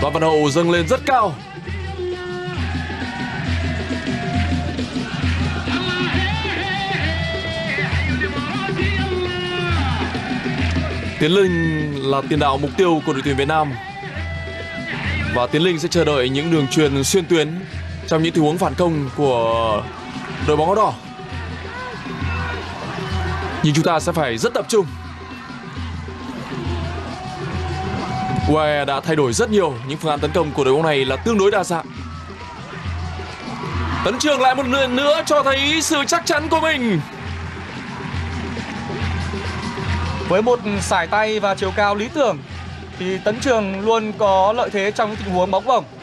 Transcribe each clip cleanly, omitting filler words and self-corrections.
Đoàn Văn Hậu dâng lên rất cao. Tiến Linh là tiền đạo mục tiêu của đội tuyển Việt Nam. Và Tiến Linh sẽ chờ đợi những đường chuyền xuyên tuyến trong những tình huống phản công của đội bóng áo đỏ. Nhưng chúng ta sẽ phải rất tập trung. UAE đã thay đổi rất nhiều, những phương án tấn công của đội bóng này là tương đối đa dạng. Tấn Trường lại một lần nữa cho thấy sự chắc chắn của mình. Với một sải tay và chiều cao lý tưởng thì Tấn Trường luôn có lợi thế trong những tình huống bóng bổng.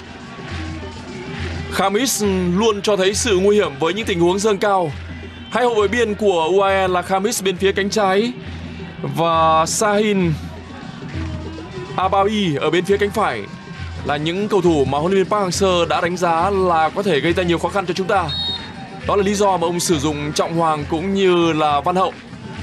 Khamis luôn cho thấy sự nguy hiểm với những tình huống dâng cao. Hai hậu vệ biên của UAE là Khamis bên phía cánh trái và Sahin Ababi ở bên phía cánh phải là những cầu thủ mà huấn luyện viên Park Hang-seo đã đánh giá là có thể gây ra nhiều khó khăn cho chúng ta. Đó là lý do mà ông sử dụng Trọng Hoàng cũng như là Văn Hậu.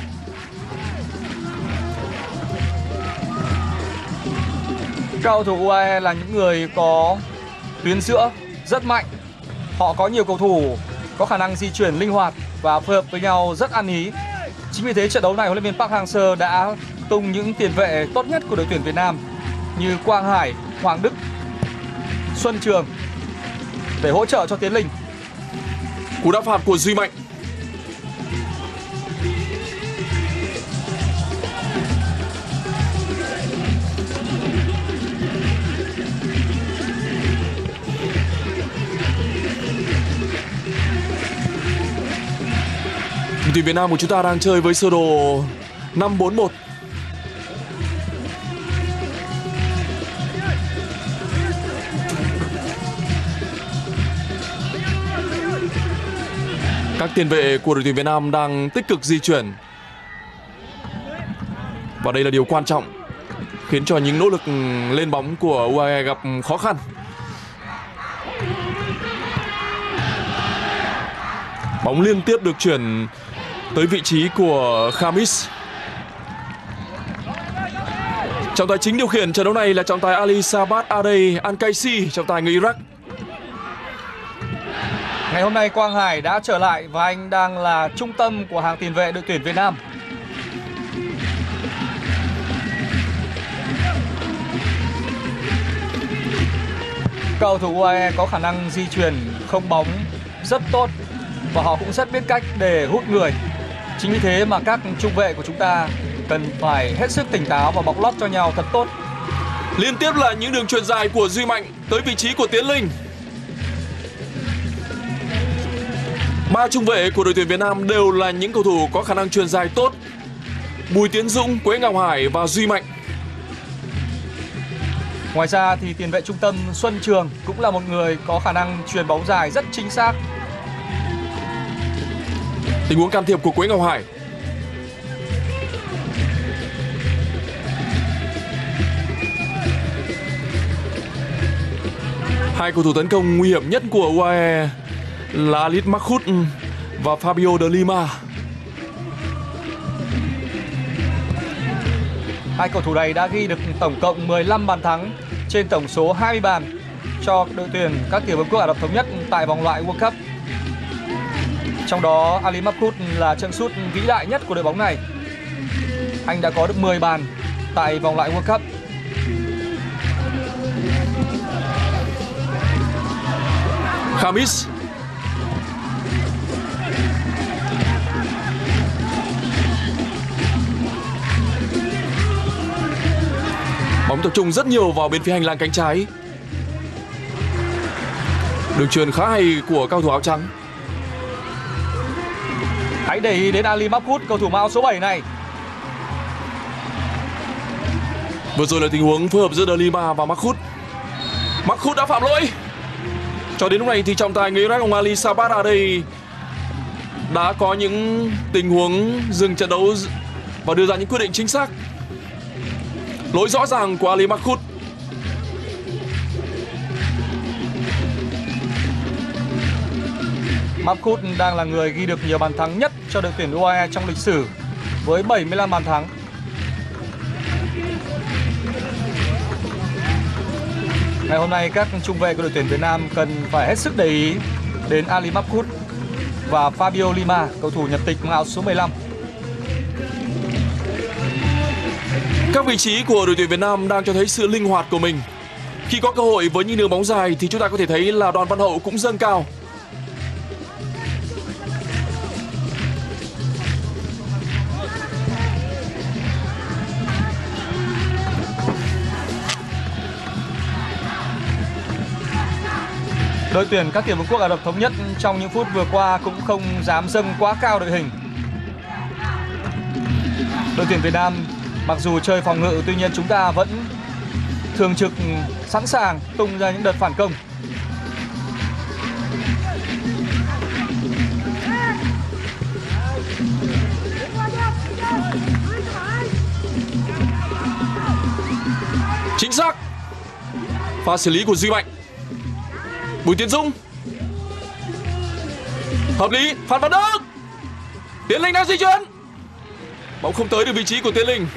Các cầu thủ UAE là những người có tuyến giữa rất mạnh. Họ có nhiều cầu thủ có khả năng di chuyển linh hoạt và phối hợp với nhau rất ăn ý. Chính vì thế trận đấu này huấn luyện viên Park Hang-seo đã tung những tiền vệ tốt nhất của đội tuyển Việt Nam như Quang Hải, Hoàng Đức, Xuân Trường để hỗ trợ cho Tiến Linh. Cú đá phạt của Duy Mạnh. Đội tuyển Việt Nam của chúng ta đang chơi với sơ đồ 5-4-1. Các tiền vệ của đội tuyển Việt Nam đang tích cực di chuyển. Và đây là điều quan trọng, khiến cho những nỗ lực lên bóng của UAE gặp khó khăn. Bóng liên tiếp được chuyển tới vị trí của Khamis. Trọng tài chính điều khiển trận đấu này là trọng tài Ali Sabat Adey Al-Kaisi, trọng tài người Iraq. Ngày hôm nay Quang Hải đã trở lại và anh đang là trung tâm của hàng tiền vệ đội tuyển Việt Nam. Cầu thủ UAE có khả năng di chuyển không bóng rất tốt và họ cũng rất biết cách để hút người. Chính vì thế mà các trung vệ của chúng ta cần phải hết sức tỉnh táo và bọc lót cho nhau thật tốt. Liên tiếp là những đường chuyền dài của Duy Mạnh tới vị trí của Tiến Linh. Ba trung vệ của đội tuyển Việt Nam đều là những cầu thủ có khả năng chuyền dài tốt: Bùi Tiến Dũng, Quế Ngọc Hải và Duy Mạnh. Ngoài ra thì tiền vệ trung tâm Xuân Trường cũng là một người có khả năng chuyền bóng dài rất chính xác. Tình huống can thiệp của Quế Ngọc Hải. Hai cầu thủ tấn công nguy hiểm nhất của UAE là Alit Makhut và Fabio de Lima. Hai cầu thủ này đã ghi được tổng cộng 15 bàn thắng trên tổng số 20 bàn cho đội tuyển các tiểu vương quốc Ả Rập Thống Nhất tại vòng loại World Cup. Trong đó Ali Makhut là chân sút vĩ đại nhất của đội bóng này. Anh đã có được 10 bàn tại vòng loại World Cup. Khamis. Bóng tập trung rất nhiều vào bên phía hành lang cánh trái. Đường chuyền khá hay của cao thủ áo trắng. Hãy để ý đến Ali Makhut, cầu thủ áo số 7 này. Vừa rồi là tình huống phối hợp giữa de Lima và Makhut. Makhut đã phạm lỗi. Cho đến lúc này thì trọng tài người Iraq ông Ali Sabat Adey đã có những tình huống dừng trận đấu và đưa ra những quyết định chính xác. Lỗi rõ ràng của Ali Makhut. Makhut đang là người ghi được nhiều bàn thắng nhất cho đội tuyển UAE trong lịch sử với 75 bàn thắng. Ngày hôm nay các trung vệ của đội tuyển Việt Nam cần phải hết sức để ý đến Ali Mahmoud và Fabio Lima, cầu thủ nhập tịch mang áo số 15. Các vị trí của đội tuyển Việt Nam đang cho thấy sự linh hoạt của mình. Khi có cơ hội với những đường bóng dài thì chúng ta có thể thấy là Đoàn Văn Hậu cũng dâng cao. Đội tuyển các tiểu vương quốc Ả Rập Thống Nhất trong những phút vừa qua cũng không dám dâng quá cao đội hình. Đội tuyển Việt Nam mặc dù chơi phòng ngự, tuy nhiên chúng ta vẫn thường trực sẵn sàng tung ra những đợt phản công. Chính xác. Pha xử lý của Duy Mạnh. Bùi Tiến Dũng. Hợp lý. Phan Văn Đức. Tiến Linh đang di chuyển. Bóng không tới được vị trí của Tiến Linh.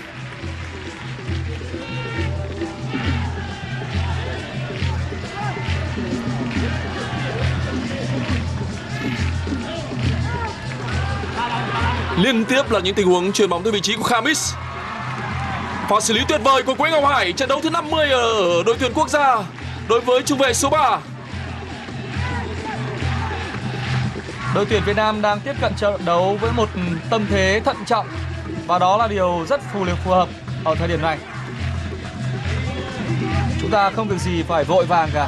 Liên tiếp là những tình huống chuyền bóng tới vị trí của Khamis. Pha xử lý tuyệt vời của Quế Ngọc Hải. Trận đấu thứ 50 ở đội tuyển quốc gia đối với trung vệ số 3. Đội tuyển Việt Nam đang tiếp cận trận đấu với một tâm thế thận trọng, và đó là điều rất phù hợp ở thời điểm này. Chúng ta không việc gì phải vội vàng cả.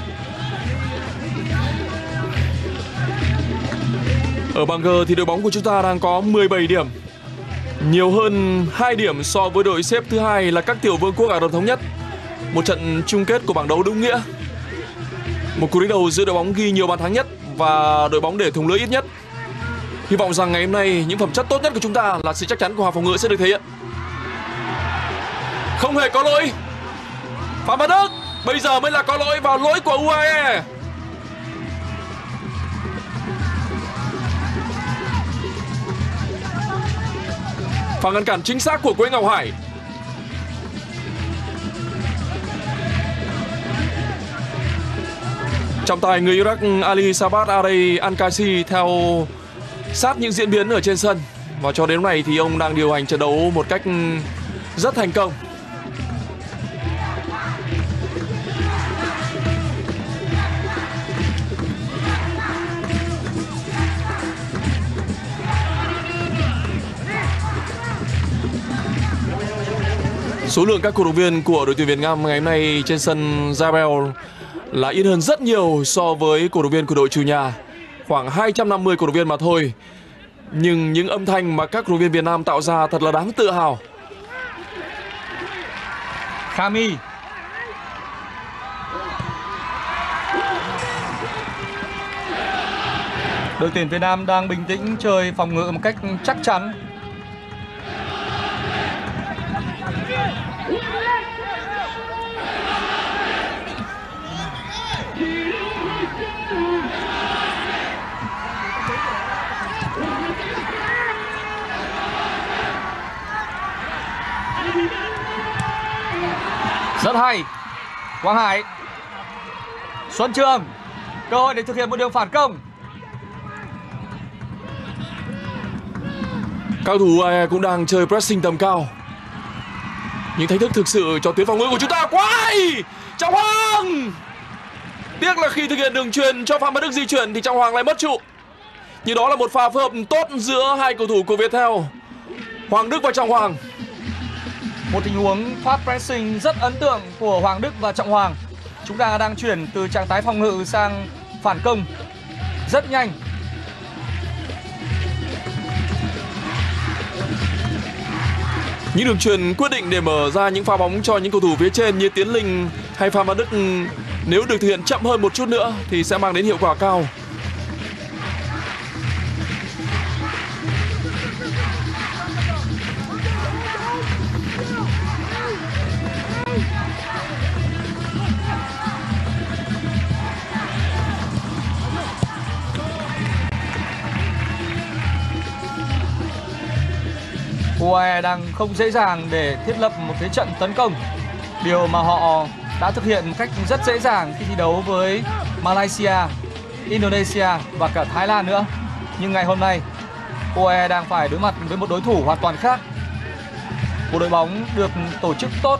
Ở bảng G thì đội bóng của chúng ta đang có 17 điểm, nhiều hơn 2 điểm so với đội xếp thứ hai là các tiểu vương quốc Ả Rập Thống Nhất. Một trận chung kết của bảng đấu đúng nghĩa. Một cú đánh đầu giữa đội bóng ghi nhiều bàn thắng nhất và đội bóng để thủng lưới ít nhất. Hy vọng rằng ngày hôm nay những phẩm chất tốt nhất của chúng ta là sự chắc chắn của hàng phòng ngự sẽ được thể hiện. Không hề có lỗi. Phạm Văn Đức. Bây giờ mới là có lỗi, và lỗi của UAE. Pha ngăn cản chính xác của Quế Ngọc Hải. Trọng tài người Iraq Ali Sabat Arey Al-Kasi theo sát những diễn biến ở trên sân, và cho đến lúc này thì ông đang điều hành trận đấu một cách rất thành công. Số lượng các cổ động viên của đội tuyển Việt Nam ngày hôm nay trên sân Jabel là ít hơn rất nhiều so với cổ động viên của đội chủ nhà, khoảng 250 cổ động viên mà thôi. Nhưng những âm thanh mà các cổ động viên Việt Nam tạo ra thật là đáng tự hào. Khami. Đội tuyển Việt Nam đang bình tĩnh chơi phòng ngự một cách chắc chắn. Rất hay. Quang Hải. Xuân Trường. Cơ hội để thực hiện một đường phản công. Cao thủ UAE cũng đang chơi pressing tầm cao. Những thách thức thực sự cho tuyến phòng ngự của chúng ta. Quay! Trọng Hoàng! Tiếc là khi thực hiện đường chuyền cho Phạm Văn Đức di chuyển thì Trọng Hoàng lại mất trụ. Nhưng đó là một pha phối hợp tốt giữa hai cầu thủ của Viettel, Hoàng Đức và Trọng Hoàng. Một tình huống phát pressing rất ấn tượng của Hoàng Đức và Trọng Hoàng. Chúng ta đang chuyển từ trạng thái phòng ngự sang phản công rất nhanh. Những đường chuyền quyết định để mở ra những pha bóng cho những cầu thủ phía trên như Tiến Linh hay Phạm Văn Đức, nếu được thực hiện chậm hơn một chút nữa thì sẽ mang đến hiệu quả cao. UAE đang không dễ dàng để thiết lập một thế trận tấn công, điều mà họ đã thực hiện một cách rất dễ dàng khi thi đấu với Malaysia, Indonesia và cả Thái Lan nữa. Nhưng ngày hôm nay UAE đang phải đối mặt với một đối thủ hoàn toàn khác, một đội bóng được tổ chức tốt.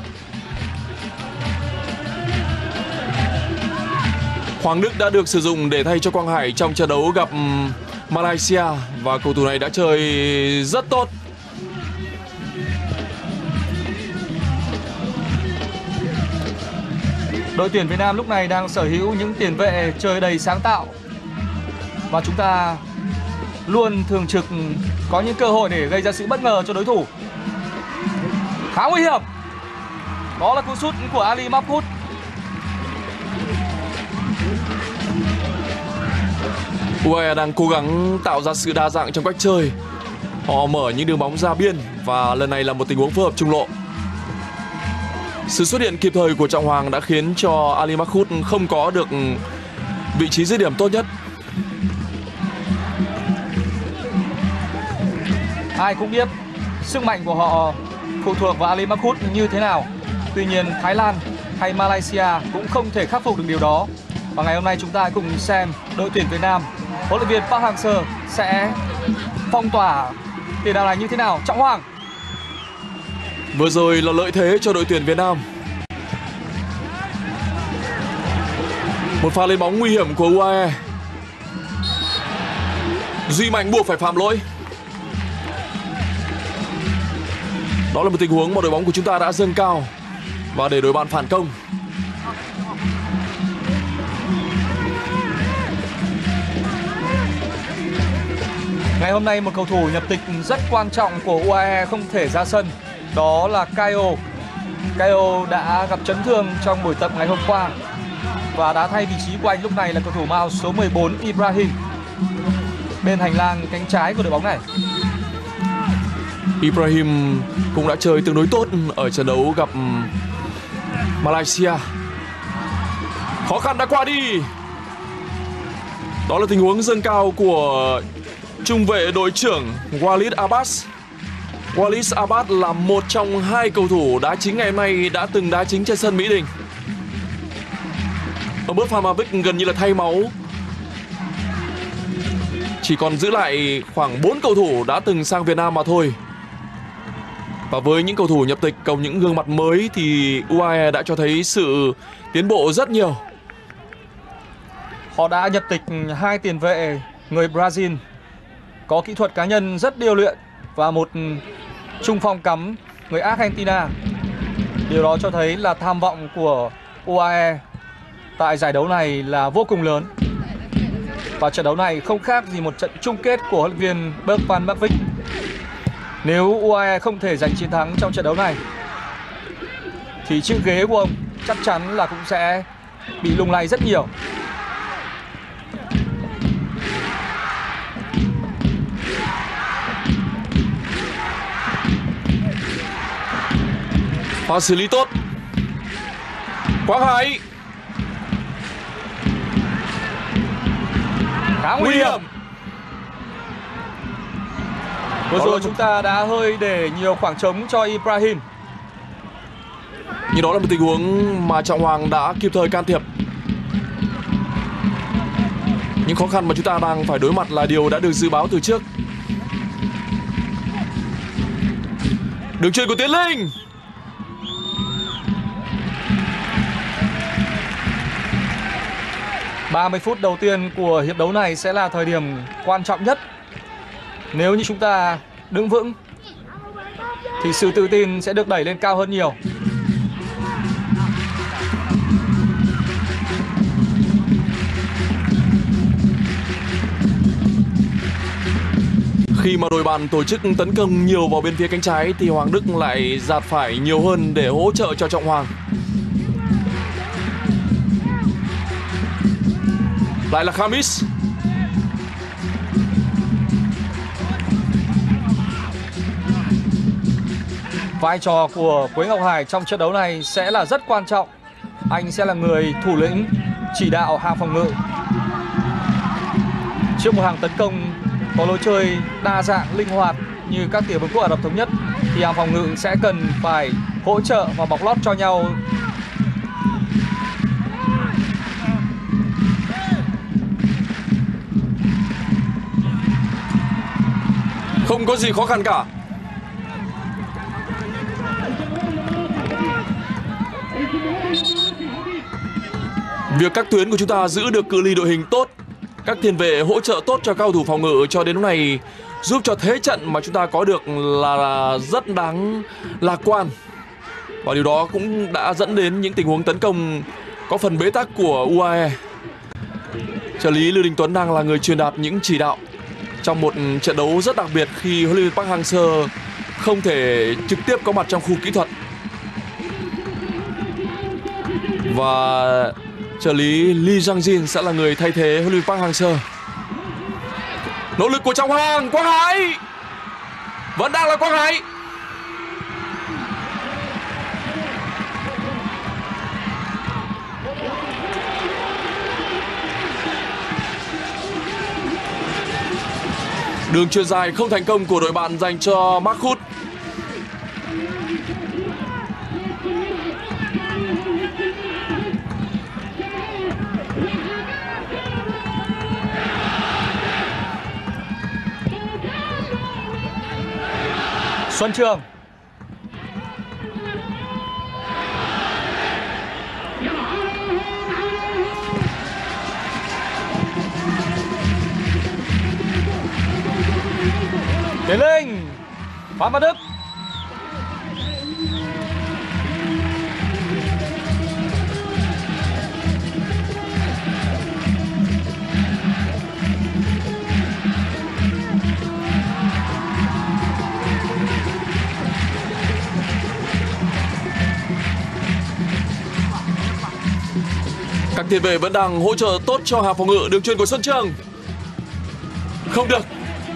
Hoàng Đức đã được sử dụng để thay cho Quang Hải trong trận đấu gặp Malaysia và cầu thủ này đã chơi rất tốt. Đội tuyển Việt Nam lúc này đang sở hữu những tiền vệ chơi đầy sáng tạo và chúng ta luôn thường trực có những cơ hội để gây ra sự bất ngờ cho đối thủ. Khá nguy hiểm. Đó là cú sút của Ali Mahfoud. UAE đang cố gắng tạo ra sự đa dạng trong cách chơi. Họ mở những đường bóng ra biên và lần này là một tình huống phối hợp trung lộ. Sự xuất hiện kịp thời của Trọng Hoàng đã khiến cho Ali Mahfoud không có được vị trí dứt điểm tốt nhất. Ai cũng biết sức mạnh của họ phụ thuộc vào Ali Mahfoud như thế nào. Tuy nhiên Thái Lan hay Malaysia cũng không thể khắc phục được điều đó. Và ngày hôm nay chúng ta cùng xem đội tuyển Việt Nam, huấn luyện viên Park Hang-seo sẽ phong tỏa tiền đạo này như thế nào. Trọng Hoàng. Vừa rồi là lợi thế cho đội tuyển Việt Nam. Một pha lên bóng nguy hiểm của UAE. Duy Mạnh buộc phải phạm lỗi. Đó là một tình huống mà đội bóng của chúng ta đã dâng cao và để đội bạn phản công. Ngày hôm nay một cầu thủ nhập tịch rất quan trọng của UAE không thể ra sân. Đó là Caio. Caio đã gặp chấn thương trong buổi tập ngày hôm qua và đã thay vị trí của anh lúc này là cầu thủ mang số 14 Ibrahim bên hành lang cánh trái của đội bóng này. Ibrahim cũng đã chơi tương đối tốt ở trận đấu gặp Malaysia. Khó khăn đã qua đi. Đó là tình huống dâng cao của trung vệ đội trưởng Walid Abbas. Walid Abbas là một trong hai cầu thủ đá chính ngày hôm nay đã từng đá chính trên sân Mỹ Đình. Ở bước Phamavic gần như là thay máu. Chỉ còn giữ lại khoảng 4 cầu thủ đã từng sang Việt Nam mà thôi. Và với những cầu thủ nhập tịch cùng những gương mặt mới thì UAE đã cho thấy sự tiến bộ rất nhiều. Họ đã nhập tịch hai tiền vệ người Brazil có kỹ thuật cá nhân rất điêu luyện và một trung phong cắm người Argentina. Điều đó cho thấy là tham vọng của UAE tại giải đấu này là vô cùng lớn. Và trận đấu này không khác gì một trận chung kết của huấn luyện viên Bert van Marwijk. Nếu UAE không thể giành chiến thắng trong trận đấu này thì chữ ghế của ông chắc chắn là cũng sẽ bị lung lay rất nhiều. Pha xử lý tốt. Quang Hải. Khá nguy hiểm. Vừa rồi chúng ta đã hơi để nhiều khoảng trống cho Ibrahim. Nhưng đó là một tình huống mà Trọng Hoàng đã kịp thời can thiệp. Những khó khăn mà chúng ta đang phải đối mặt là điều đã được dự báo từ trước. Đường chuyền của Tiến Linh. Ba mươi phút đầu tiên của hiệp đấu này sẽ là thời điểm quan trọng nhất. Nếu như chúng ta đứng vững thì sự tự tin sẽ được đẩy lên cao hơn nhiều. Khi mà đội bạn tổ chức tấn công nhiều vào bên phía cánh trái thì Hoàng Đức lại dạt phải nhiều hơn để hỗ trợ cho Trọng Hoàng. Lại là Khamis. Vai trò của Quế Ngọc Hải trong trận đấu này sẽ là rất quan trọng. Anh sẽ là người thủ lĩnh chỉ đạo hàng phòng ngự. Trước một hàng tấn công có lối chơi đa dạng, linh hoạt như các tiểu vương quốc Ả Rập Thống Nhất thì hàng phòng ngự sẽ cần phải hỗ trợ và bọc lót cho nhau Không có gì khó khăn cả. Việc các tuyến của chúng ta giữ được cự ly đội hình tốt, các tiền vệ hỗ trợ tốt cho cao thủ phòng ngự cho đến lúc này, giúp cho thế trận mà chúng ta có được là rất đáng lạc quan. Và điều đó cũng đã dẫn đến những tình huống tấn công có phần bế tắc của UAE. Trợ lý Lưu Đình Tuấn đang là người truyền đạt những chỉ đạo trong một trận đấu rất đặc biệt khi huấn luyện viên Park Hang-seo không thể trực tiếp có mặt trong khu kỹ thuật. Và trợ lý Lee Jang-jin sẽ là người thay thế huấn luyện viên Park Hang-seo. Nỗ lực của Trọng Hoàng, Quang Hải vẫn đang là Quang Hải. Đường chuyền dài không thành công của đội bạn dành cho Mark Hood. Xuân Trường. Tiến Linh. Phạm Văn Đức. Các tiền vệ vẫn đang hỗ trợ tốt cho hàng phòng ngự. Đường chuyền của Xuân Trường không được.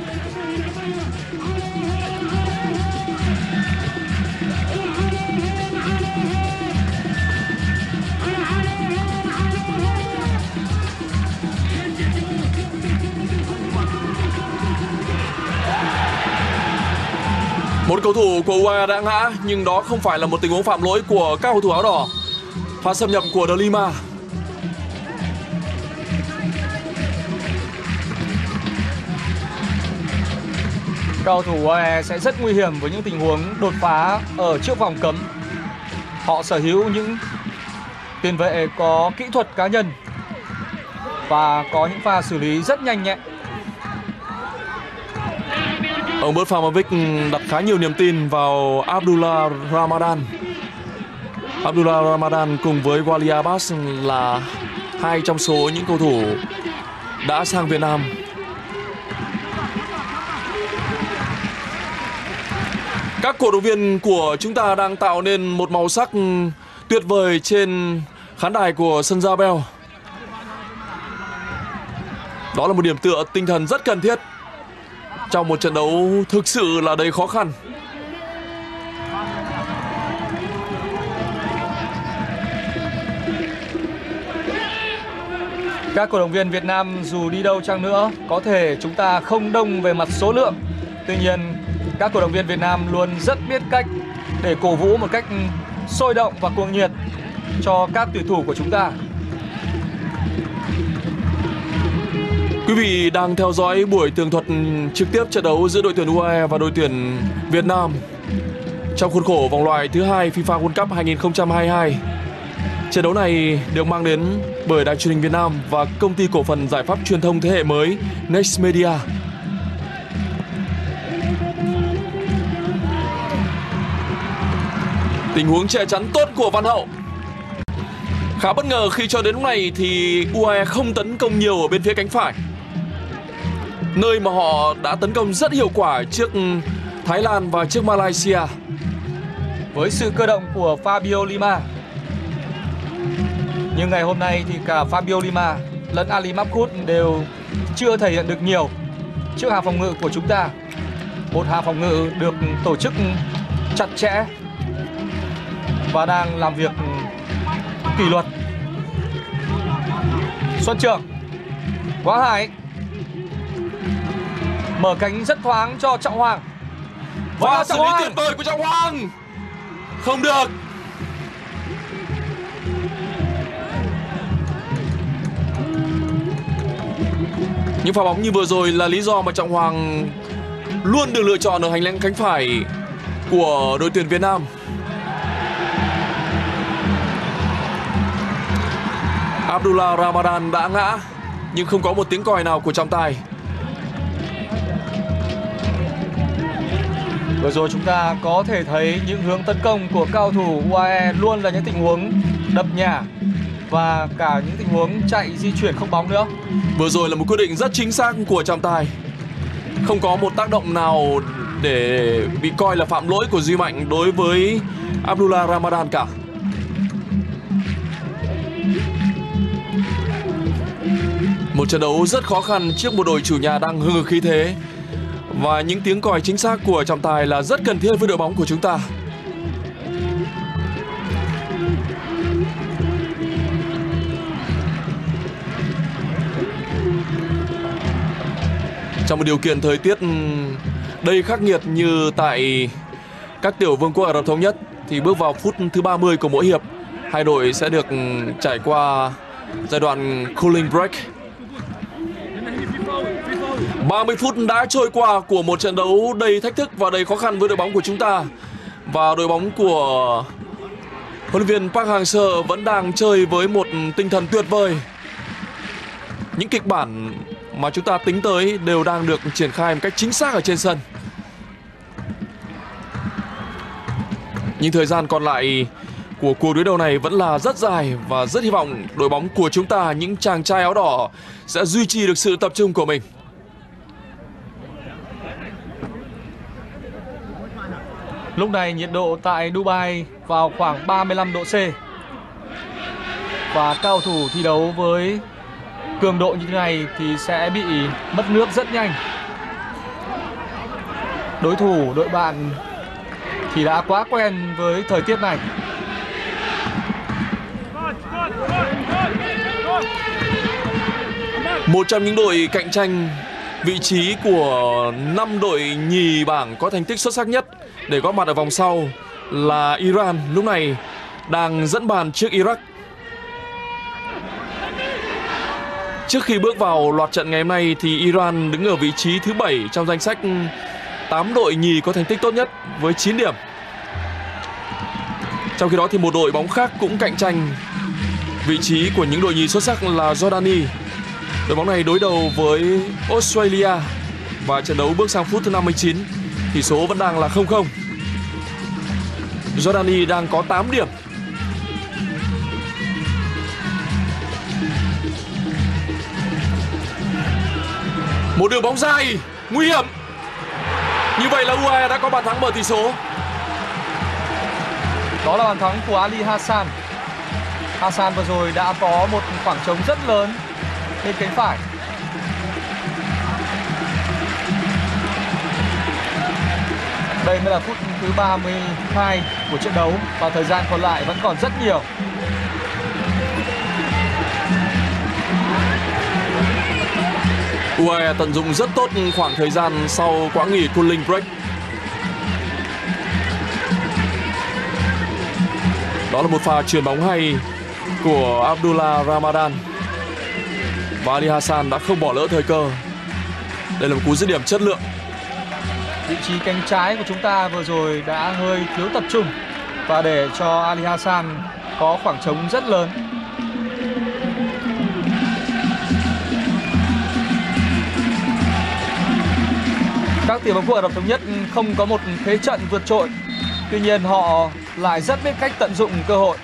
Một cầu thủ của UAE đã ngã, nhưng đó không phải là một tình huống phạm lỗi của các cầu thủ áo đỏ. Pha xâm nhập của De Lima. Cầu thủ UAE sẽ rất nguy hiểm với những tình huống đột phá ở trước vòng cấm. Họ sở hữu những tiền vệ có kỹ thuật cá nhân và có những pha xử lý rất nhanh nhẹn. Ông Bert Farmovic đặt khá nhiều niềm tin vào Abdullah Ramadan. Abdullah Ramadan cùng với Wally Abbas là hai trong số những cầu thủ đã sang Việt Nam. Các cổ động viên của chúng ta đang tạo nên một màu sắc tuyệt vời trên khán đài của sân Gia Bell. Đó là một điểm tựa tinh thần rất cần thiết trong một trận đấu thực sự là đầy khó khăn. Các cổ động viên Việt Nam dù đi đâu chăng nữa, có thể chúng ta không đông về mặt số lượng, tuy nhiên các cổ động viên Việt Nam luôn rất biết cách để cổ vũ một cách sôi động và cuồng nhiệt cho các tuyển thủ của chúng ta. Quý vị đang theo dõi buổi tường thuật trực tiếp trận đấu giữa đội tuyển UAE và đội tuyển Việt Nam trong khuôn khổ vòng loại thứ 2 FIFA World Cup 2022. Trận đấu này được mang đến bởi Đài Truyền hình Việt Nam và Công ty Cổ phần Giải pháp Truyền thông Thế hệ mới Next Media. Tình huống che chắn tốt của Văn Hậu. Khá bất ngờ khi cho đến lúc này thì UAE không tấn công nhiều ở bên phía cánh phải, nơi mà họ đã tấn công rất hiệu quả trước Thái Lan và trước Malaysia. Với sự cơ động của Fabio Lima, nhưng ngày hôm nay thì cả Fabio Lima lẫn Ali Mahmoud đều chưa thể hiện được nhiều trước hàng phòng ngự của chúng ta. Một hàng phòng ngự được tổ chức chặt chẽ và đang làm việc kỷ luật. Xuân Trường, Quang Hải mở cánh rất thoáng cho Trọng Hoàng. Và xử lý tuyệt vời của Trọng Hoàng. Không được. Những pha bóng như vừa rồi là lý do mà Trọng Hoàng luôn được lựa chọn ở hành lang cánh phải của đội tuyển Việt Nam. Abdullah Ramadan đã ngã nhưng không có một tiếng còi nào của trọng tài. Vừa rồi chúng ta có thể thấy những hướng tấn công của cao thủ UAE luôn là những tình huống đập nhả và cả những tình huống chạy di chuyển không bóng nữa. Vừa rồi là một quyết định rất chính xác của trọng tài. Không có một tác động nào để bị coi là phạm lỗi của Duy Mạnh đối với Abdullah Ramadan cả. Một trận đấu rất khó khăn trước một đội chủ nhà đang hừng hực khí thế. Và những tiếng còi chính xác của trọng tài là rất cần thiết với đội bóng của chúng ta. Trong một điều kiện thời tiết đầy khắc nghiệt như tại các tiểu vương quốc Ả Rập Thống Nhất thì bước vào phút thứ 30 của mỗi hiệp, hai đội sẽ được trải qua giai đoạn cooling break. 30 phút đã trôi qua của một trận đấu đầy thách thức và đầy khó khăn với đội bóng của chúng ta. Và đội bóng của huấn luyện viên Park Hang-seo vẫn đang chơi với một tinh thần tuyệt vời. Những kịch bản mà chúng ta tính tới đều đang được triển khai một cách chính xác ở trên sân. Nhưng thời gian còn lại của cuộc đối đầu này vẫn là rất dài và rất hy vọng đội bóng của chúng ta, những chàng trai áo đỏ, sẽ duy trì được sự tập trung của mình. Lúc này nhiệt độ tại Dubai vào khoảng 35 độ C. Và cao thủ thi đấu với cường độ như thế này thì sẽ bị mất nước rất nhanh. Đối thủ, đội bạn thì đã quá quen với thời tiết này. Một trong những đội cạnh tranh vị trí của 5 đội nhì bảng có thành tích xuất sắc nhất để góp mặt ở vòng sau là Iran, lúc này đang dẫn bàn trước Iraq. Trước khi bước vào loạt trận ngày hôm nay thì Iran đứng ở vị trí thứ 7 trong danh sách 8 đội nhì có thành tích tốt nhất với 9 điểm. Trong khi đó thì một đội bóng khác cũng cạnh tranh vị trí của những đội nhì xuất sắc là Jordani. Đội bóng này đối đầu với Australia và trận đấu bước sang phút thứ 59. Tỷ số vẫn đang là 0-0. Jordani đang có 8 điểm. Một đường bóng dài, nguy hiểm. Như vậy là UAE đã có bàn thắng mở tỷ số. Đó là bàn thắng của Ali Hassan. Hassan vừa rồi đã có một khoảng trống rất lớn bên cánh phải. Đây mới là phút thứ 32 của trận đấu và thời gian còn lại vẫn còn rất nhiều. UAE tận dụng rất tốt khoảng thời gian sau quãng nghỉ cooling break. Đó là một pha chuyền bóng hay của Abdullah Ramadan. Và Ali Hassan đã không bỏ lỡ thời cơ. Đây là một cú dứt điểm chất lượng. Vị trí cánh trái của chúng ta vừa rồi đã hơi thiếu tập trung và để cho Ali Hassan có khoảng trống rất lớn. Các tiểu vương quốc Ả Rập Thống Nhất không có một thế trận vượt trội. Tuy nhiên họ lại rất biết cách tận dụng cơ hội.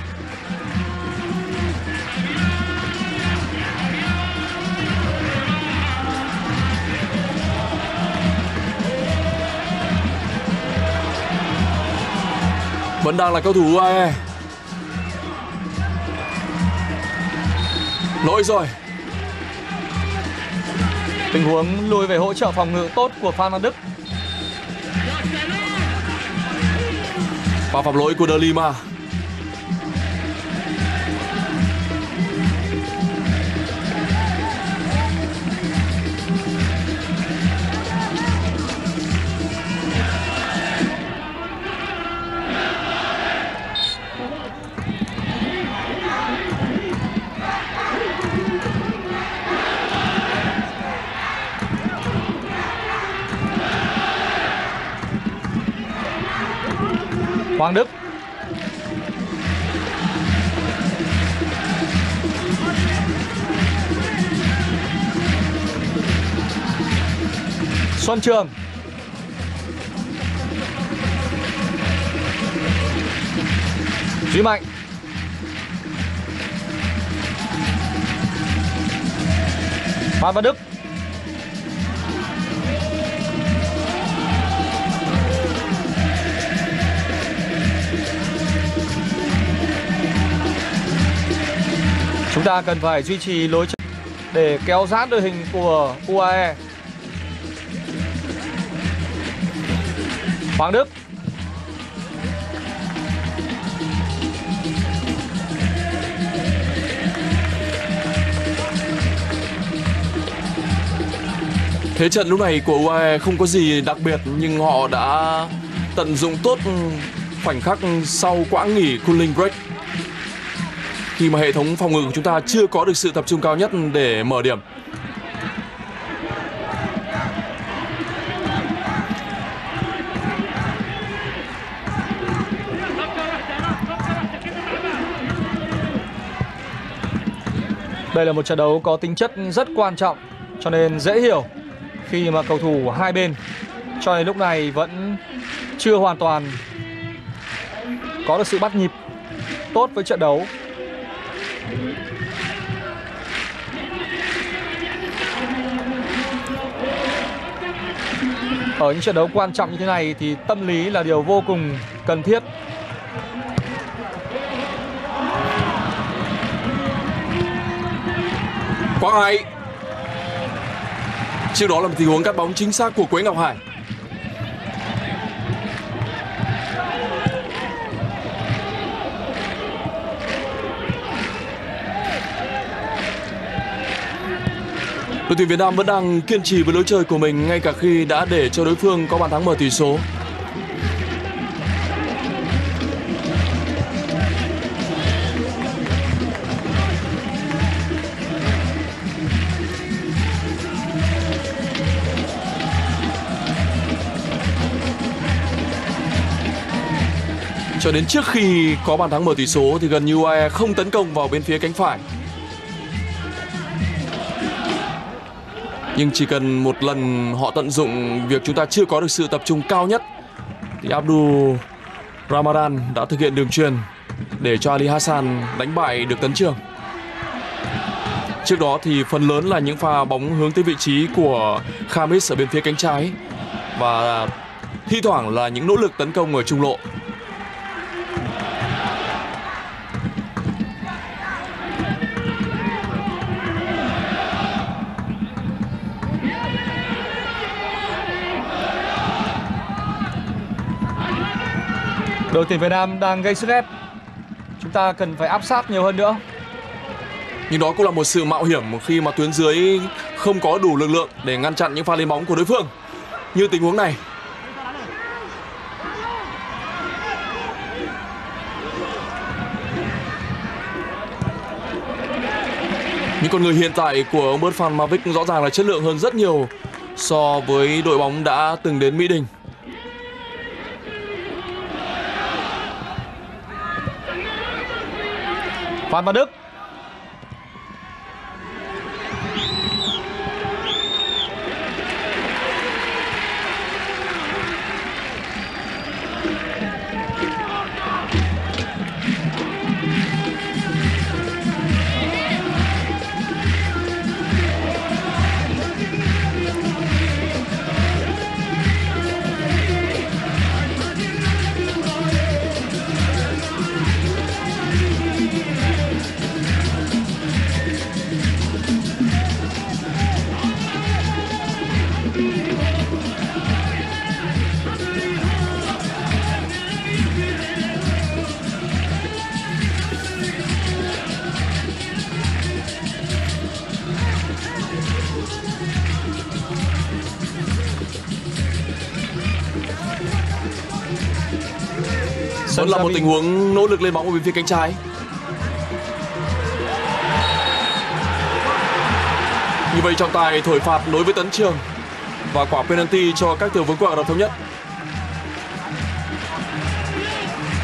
Vẫn đang là cầu thủ UAE. Lỗi rồi. Tình huống lùi về hỗ trợ phòng ngự tốt của Phan Văn Đức. Và phạm lỗi của De Lima. Hoàng Đức. Xuân Trường. Duy Mạnh. Phan Văn Đức. Chúng ta cần phải duy trì lối chơi để kéo giãn đội hình của UAE. Hoàng Đức. Thế trận lúc này của UAE không có gì đặc biệt, nhưng họ đã tận dụng tốt khoảnh khắc sau quãng nghỉ cooling break, khi mà hệ thống phòng ngự của chúng ta chưa có được sự tập trung cao nhất để mở điểm. Đây là một trận đấu có tính chất rất quan trọng, cho nên dễ hiểu khi mà cầu thủ hai bên cho đến lúc này vẫn chưa hoàn toàn có được sự bắt nhịp tốt với trận đấu. Ở những trận đấu quan trọng như thế này thì tâm lý là điều vô cùng cần thiết. Quang Hải. Trước đó là một tình huống cắt bóng chính xác của Quế Ngọc Hải. Đội tuyển Việt Nam vẫn đang kiên trì với lối chơi của mình ngay cả khi đã để cho đối phương có bàn thắng mở tỷ số. Cho đến trước khi có bàn thắng mở tỷ số thì gần như UAE không tấn công vào bên phía cánh phải. Nhưng chỉ cần một lần họ tận dụng việc chúng ta chưa có được sự tập trung cao nhất thì Abdul Ramadan đã thực hiện đường chuyền để cho Ali Hassan đánh bại được Tấn Trường. Trước đó thì phần lớn là những pha bóng hướng tới vị trí của Khamis ở bên phía cánh trái và thi thoảng là những nỗ lực tấn công ở trung lộ. Đội tuyển Việt Nam đang gây sức ép. Chúng ta cần phải áp sát nhiều hơn nữa. Nhưng đó cũng là một sự mạo hiểm khi mà tuyến dưới không có đủ lực lượng để ngăn chặn những pha lên bóng của đối phương. Như tình huống này. Những con người hiện tại của ông Bert Mavic rõ ràng là chất lượng hơn rất nhiều so với đội bóng đã từng đến Mỹ Đình. Phan Văn Đức. Vẫn là một tình huống nỗ lực lên bóng ở bên phía cánh trái. Như vậy trọng tài thổi phạt đối với Tấn Trường và quả penalty cho các tiểu vương quốc Ả Rập Thống Nhất.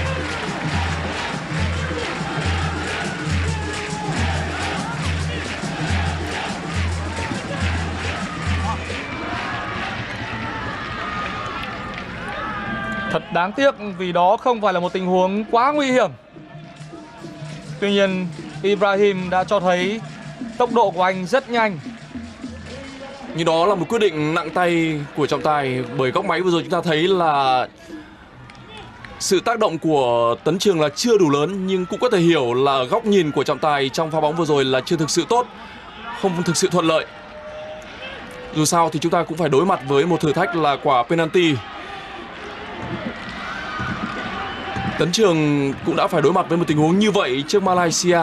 Thật đáng tiếc vì đó không phải là một tình huống quá nguy hiểm. Tuy nhiên Ibrahim đã cho thấy tốc độ của anh rất nhanh. Nhưng đó là một quyết định nặng tay của trọng tài, bởi góc máy vừa rồi chúng ta thấy là sự tác động của Tấn Trường là chưa đủ lớn, nhưng cũng có thể hiểu là góc nhìn của trọng tài trong pha bóng vừa rồi là chưa thực sự tốt, không thực sự thuận lợi. Dù sao thì chúng ta cũng phải đối mặt với một thử thách là quả penalty. Tấn Trường cũng đã phải đối mặt với một tình huống như vậy trước Malaysia.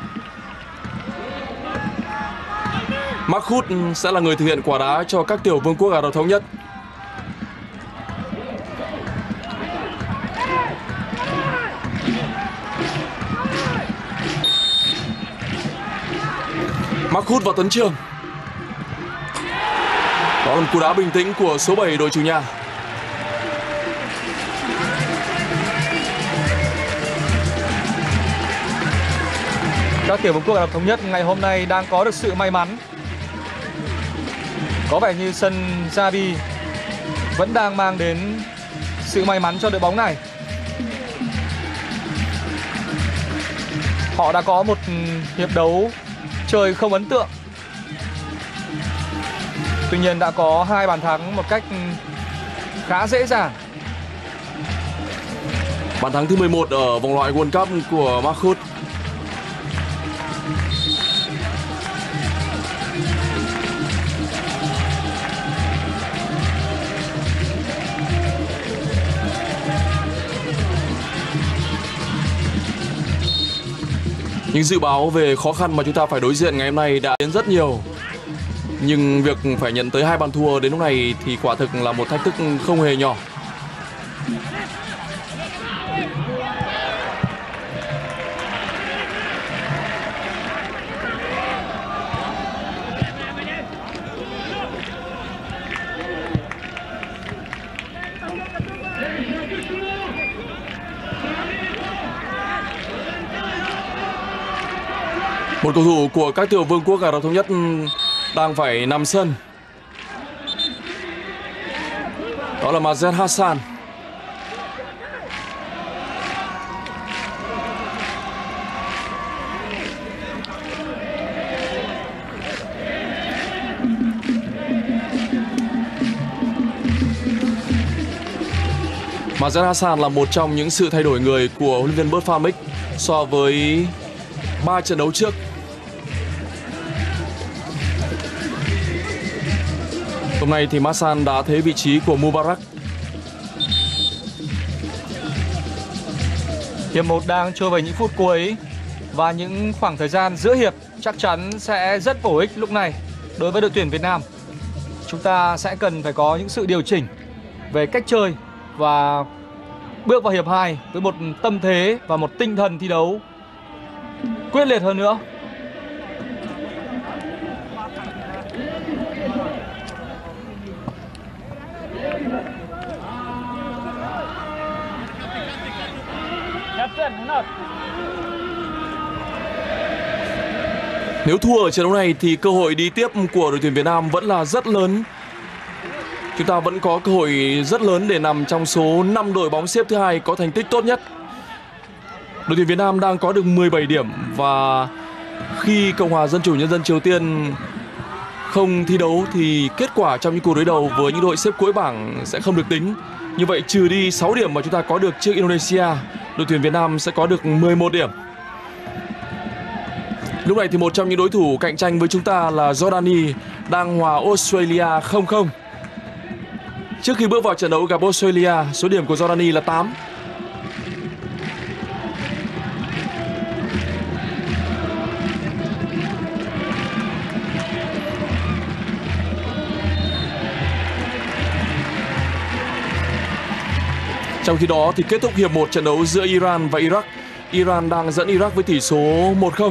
Mahmoud sẽ là người thực hiện quả đá cho các tiểu vương quốc Ả Rập Thống Nhất. Mahmoud và Tấn Trường. Đó là một cú đá bình tĩnh của số 7 đội chủ nhà. Các tiểu vương quốc Ả Rập Thống Nhất ngày hôm nay đang có được sự may mắn. Có vẻ như sân Jabi vẫn đang mang đến sự may mắn cho đội bóng này. Họ đã có một hiệp đấu chơi không ấn tượng. Tuy nhiên đã có 2 bàn thắng một cách khá dễ dàng. Bàn thắng thứ 11 ở vòng loại World Cup của Mahmoud. Những dự báo về khó khăn mà chúng ta phải đối diện ngày hôm nay đã đến rất nhiều. Nhưng việc phải nhận tới 2 bàn thua đến lúc này thì quả thực là một thách thức không hề nhỏ. Một cầu thủ của các tiểu vương quốc Ả Rập Thống Nhất đang phải nằm sân. Đó là Majed Hassan. Majed Hassan là một trong những sự thay đổi người của huấn luyện viên Bert Phamic so với 3 trận đấu trước. Hôm nay thì Hassan đã thế vị trí của Mubarak. Hiệp 1 đang trôi về những phút cuối và những khoảng thời gian giữa hiệp chắc chắn sẽ rất bổ ích lúc này đối với đội tuyển Việt Nam. Chúng ta sẽ cần phải có những sự điều chỉnh về cách chơi và bước vào hiệp 2 với một tâm thế và một tinh thần thi đấu quyết liệt hơn nữa. Nếu thua ở trận đấu này thì cơ hội đi tiếp của đội tuyển Việt Nam vẫn là rất lớn. Chúng ta vẫn có cơ hội rất lớn để nằm trong số 5 đội bóng xếp thứ 2 có thành tích tốt nhất. Đội tuyển Việt Nam đang có được 17 điểm và khi Cộng hòa Dân chủ Nhân dân Triều Tiên không thi đấu thì kết quả trong những cuộc đối đầu với những đội xếp cuối bảng sẽ không được tính. Như vậy trừ đi 6 điểm mà chúng ta có được trước Indonesia, đội tuyển Việt Nam sẽ có được 11 điểm. Lúc này thì một trong những đối thủ cạnh tranh với chúng ta là Jordani đang hòa Australia 0-0. Trước khi bước vào trận đấu gặp Australia, số điểm của Jordani là 8. Trong khi đó thì kết thúc hiệp 1 trận đấu giữa Iran và Iraq. Iran đang dẫn Iraq với tỷ số 1-0.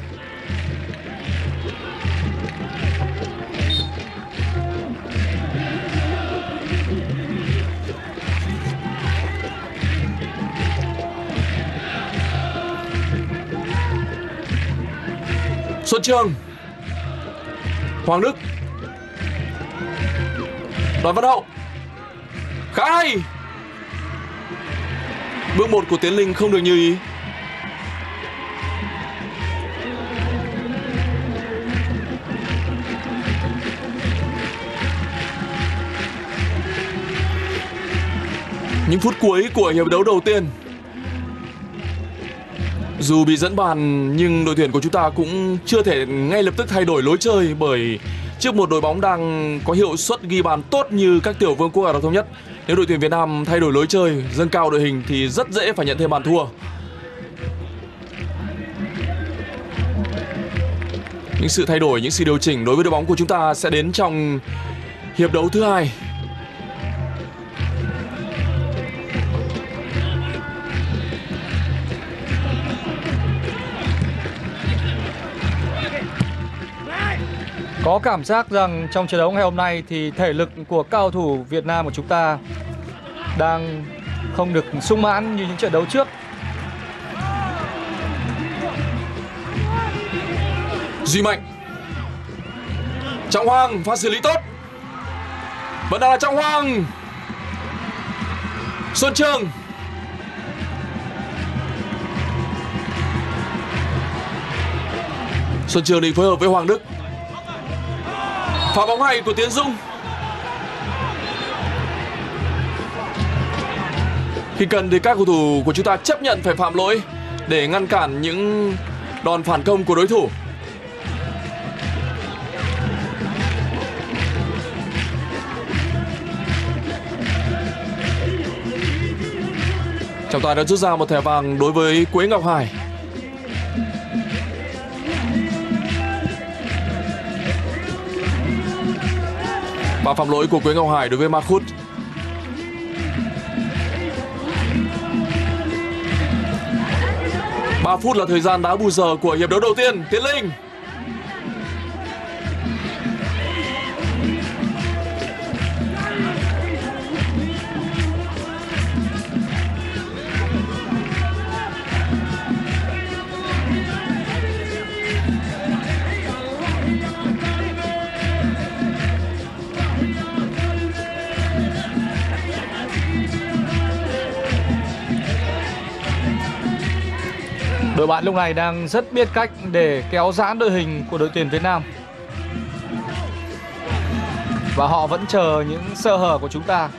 Xuân Trường, Hoàng Đức, Đoàn Văn Hậu, khá hay. Bước 1 của Tiến Linh không được như ý. Những phút cuối của hiệp đấu đầu tiên, dù bị dẫn bàn nhưng đội tuyển của chúng ta cũng chưa thể ngay lập tức thay đổi lối chơi, bởi trước một đội bóng đang có hiệu suất ghi bàn tốt như các tiểu vương quốc Ả Rập Thống Nhất, nếu đội tuyển Việt Nam thay đổi lối chơi, dâng cao đội hình thì rất dễ phải nhận thêm bàn thua. Những sự thay đổi, những sự điều chỉnh đối với đội bóng của chúng ta sẽ đến trong hiệp đấu thứ hai. Có cảm giác rằng trong trận đấu ngày hôm nay thì thể lực của cao thủ Việt Nam của chúng ta đang không được sung mãn như những trận đấu trước. Duy Mạnh, Trọng Hoàng, pha xử lý tốt. Vẫn đang là Trọng Hoàng. Xuân Trường. Xuân Trường định phối hợp với Hoàng Đức. Pha bóng hay của Tiến Dũng. Khi cần thì các cầu thủ của chúng ta chấp nhận phải phạm lỗi để ngăn cản những đòn phản công của đối thủ. Trọng tài đã rút ra một thẻ vàng đối với Quế Ngọc Hải. Và phạm lỗi của Quế Ngọc Hải đối với Mahmoud. Ba phút là thời gian đá bù giờ của hiệp đấu đầu tiên. Tiến Linh. Đội bạn lúc này đang rất biết cách để kéo giãn đội hình của đội tuyển Việt Nam. Và họ vẫn chờ những sơ hở của chúng ta.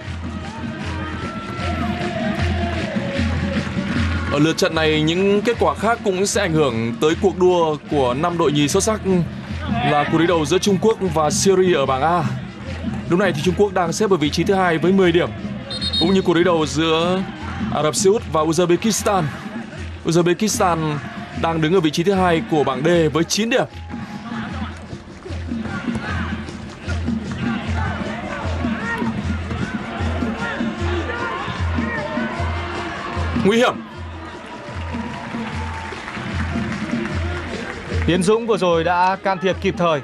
Ở lượt trận này, những kết quả khác cũng sẽ ảnh hưởng tới cuộc đua của 5 đội nhì xuất sắc là cuộc đối đầu giữa Trung Quốc và Syria ở bảng A. Lúc này thì Trung Quốc đang xếp ở vị trí thứ 2 với 10 điểm, cũng như cuộc đối đầu giữa Ả Rập Xê Út và Uzbekistan. Uzbekistan đang đứng ở vị trí thứ 2 của bảng D với 9 điểm. Nguy hiểm. Tiến Dũng vừa rồi đã can thiệp kịp thời.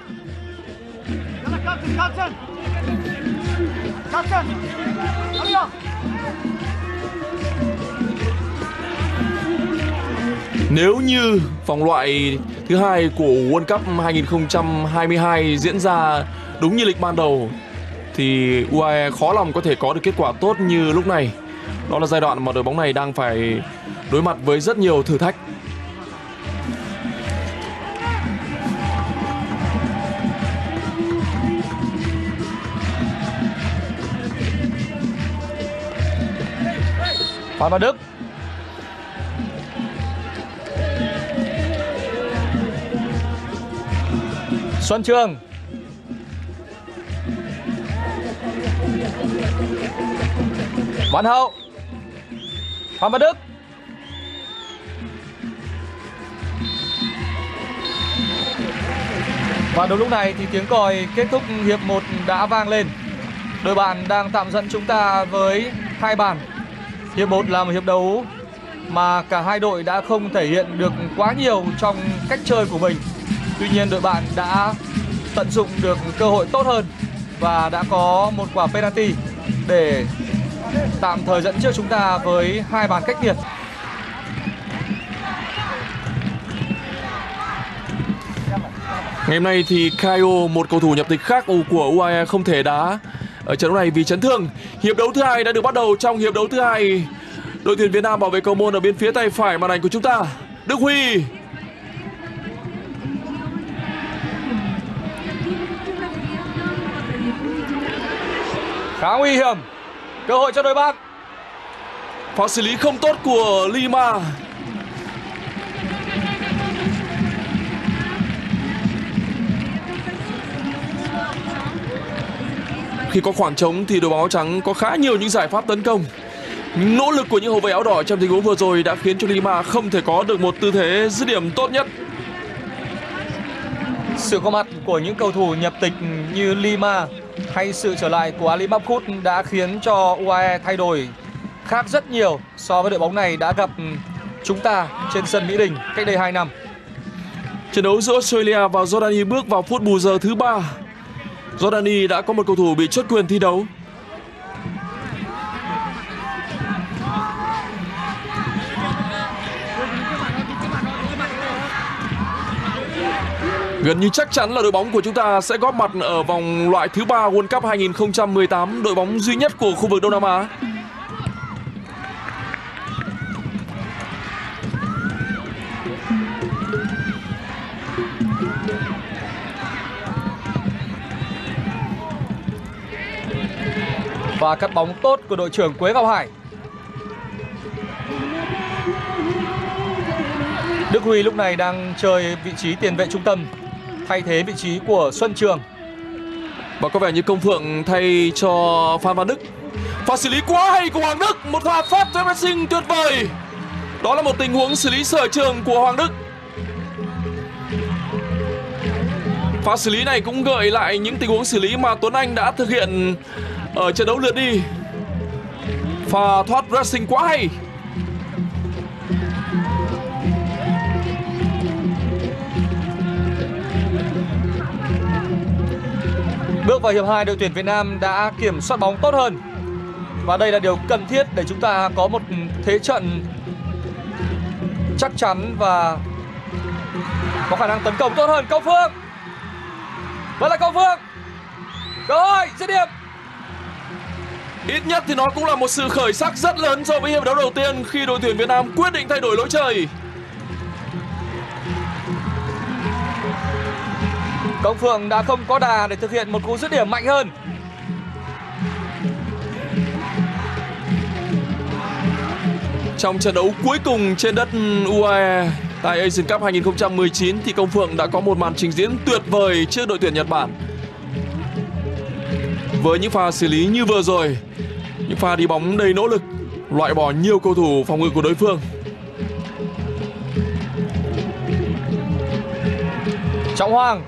Nếu như vòng loại thứ 2 của World Cup 2022 diễn ra đúng như lịch ban đầu thì UAE khó lòng có thể có được kết quả tốt như lúc này. Đó là giai đoạn mà đội bóng này đang phải đối mặt với rất nhiều thử thách. Phan Văn Đức. Xuân Trường. Văn Hậu. Phan Văn Đức. Và đúng lúc này thì tiếng còi kết thúc hiệp 1 đã vang lên. Đội bạn đang tạm dẫn chúng ta với 2 bàn. Hiệp 1 là một hiệp đấu mà cả hai đội đã không thể hiện được quá nhiều trong cách chơi của mình. Tuy nhiên đội bạn đã tận dụng được cơ hội tốt hơn và đã có một quả penalty để tạm thời dẫn trước chúng ta với 2 bàn cách biệt. Ngày hôm nay thì Kaio, một cầu thủ nhập tịch khác của UAE, không thể đá ở trận đấu này vì chấn thương. Hiệp đấu thứ 2 đã được bắt đầu. Trong hiệp đấu thứ 2, Đội tuyển Việt Nam bảo vệ cầu môn ở bên phía tay phải màn ảnh của chúng ta. Đức Huy. Khá nguy hiểm. Cơ hội cho đội bạn. Pha xử lý không tốt của Lima. Khi có khoảng trống thì đội bóng áo trắng có khá nhiều những giải pháp tấn công. Nỗ lực của những hậu vệ áo đỏ trong tình huống vừa rồi đã khiến cho Lima không thể có được một tư thế dứt điểm tốt nhất. Sự có mặt của những cầu thủ nhập tịch như Lima hay sự trở lại của Ali Makhut đã khiến cho UAE thay đổi khác rất nhiều so với đội bóng này đã gặp chúng ta trên sân Mỹ Đình cách đây 2 năm. Trận đấu giữa Australia và Jordani bước vào phút bù giờ thứ 3. Jordani đã có một cầu thủ bị chốt quyền thi đấu. Gần như chắc chắn là đội bóng của chúng ta sẽ góp mặt ở vòng loại thứ 3 World Cup 2018, đội bóng duy nhất của khu vực Đông Nam Á. Và cắt bóng tốt của đội trưởng Quế Ngọc Hải. Đức Huy lúc này đang chơi vị trí tiền vệ trung tâm, thay thế vị trí của Xuân Trường. Và có vẻ như Công Phượng thay cho Phan Văn Đức. Pha xử lý quá hay của Hoàng Đức, một pha phát pressing tuyệt vời. Đó là một tình huống xử lý sở trường của Hoàng Đức. Pha xử lý này cũng gợi lại những tình huống xử lý mà Tuấn Anh đã thực hiện ở trận đấu lượt đi. Pha thoát pressing quá hay. Bước vào hiệp 2, đội tuyển Việt Nam đã kiểm soát bóng tốt hơn. Và đây là điều cần thiết để chúng ta có một thế trận chắc chắn và có khả năng tấn công tốt hơn. Công Phượng. Vẫn là Công Phượng. Cơ hội dứt điểm. Ít nhất thì nó cũng là một sự khởi sắc rất lớn so với hiệp đấu đầu tiên khi đội tuyển Việt Nam quyết định thay đổi lối chơi. Công Phượng đã không có đà để thực hiện một cú dứt điểm mạnh hơn. Trong trận đấu cuối cùng trên đất UAE tại Asian Cup 2019 thì Công Phượng đã có một màn trình diễn tuyệt vời trước đội tuyển Nhật Bản. Với những pha xử lý như vừa rồi, những pha đi bóng đầy nỗ lực, loại bỏ nhiều cầu thủ phòng ngự của đối phương. Trọng Hoàng.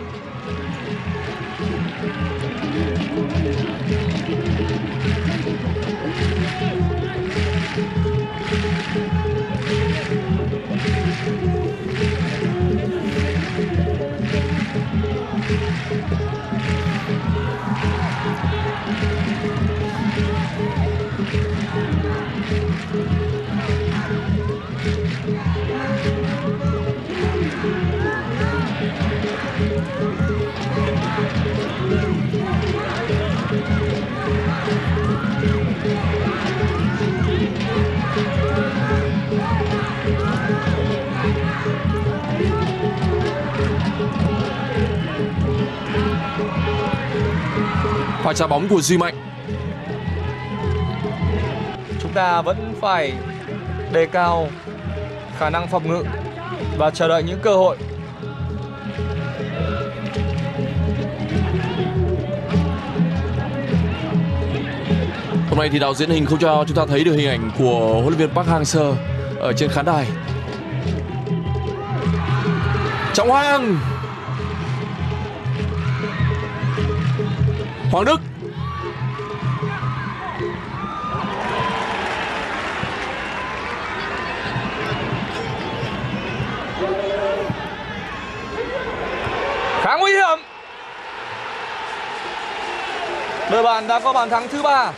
Pha trả bóng của Duy Mạnh. Chúng ta vẫn phải đề cao khả năng phòng ngự và chờ đợi những cơ hội. Hôm nay thì đạo diễn hình không cho chúng ta thấy được hình ảnh của huấn luyện viên Park Hang-seo ở trên khán đài. Trọng Hoàng. Hoàng Đức. Khá nguy hiểm. Đội bạn đã có bàn thắng thứ 3.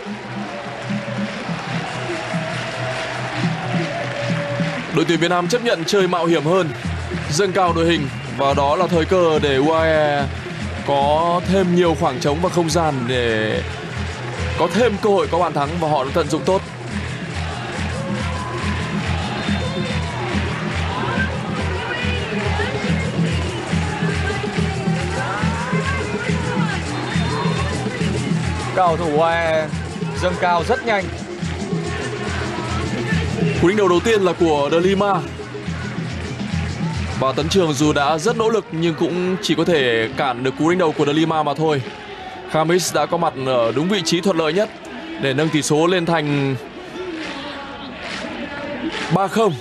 Đội tuyển Việt Nam chấp nhận chơi mạo hiểm hơn, dâng cao đội hình, và đó là thời cơ để UAE có thêm nhiều khoảng trống và không gian để có thêm cơ hội có bàn thắng, và họ đã tận dụng tốt. Cầu thủ UAE dâng cao rất nhanh. Cú đánh đầu đầu tiên là của De Lima. Và Tấn Trường dù đã rất nỗ lực nhưng cũng chỉ có thể cản được cú đánh đầu của De Lima mà thôi. Khamis đã có mặt ở đúng vị trí thuận lợi nhất để nâng tỷ số lên thành 3-0.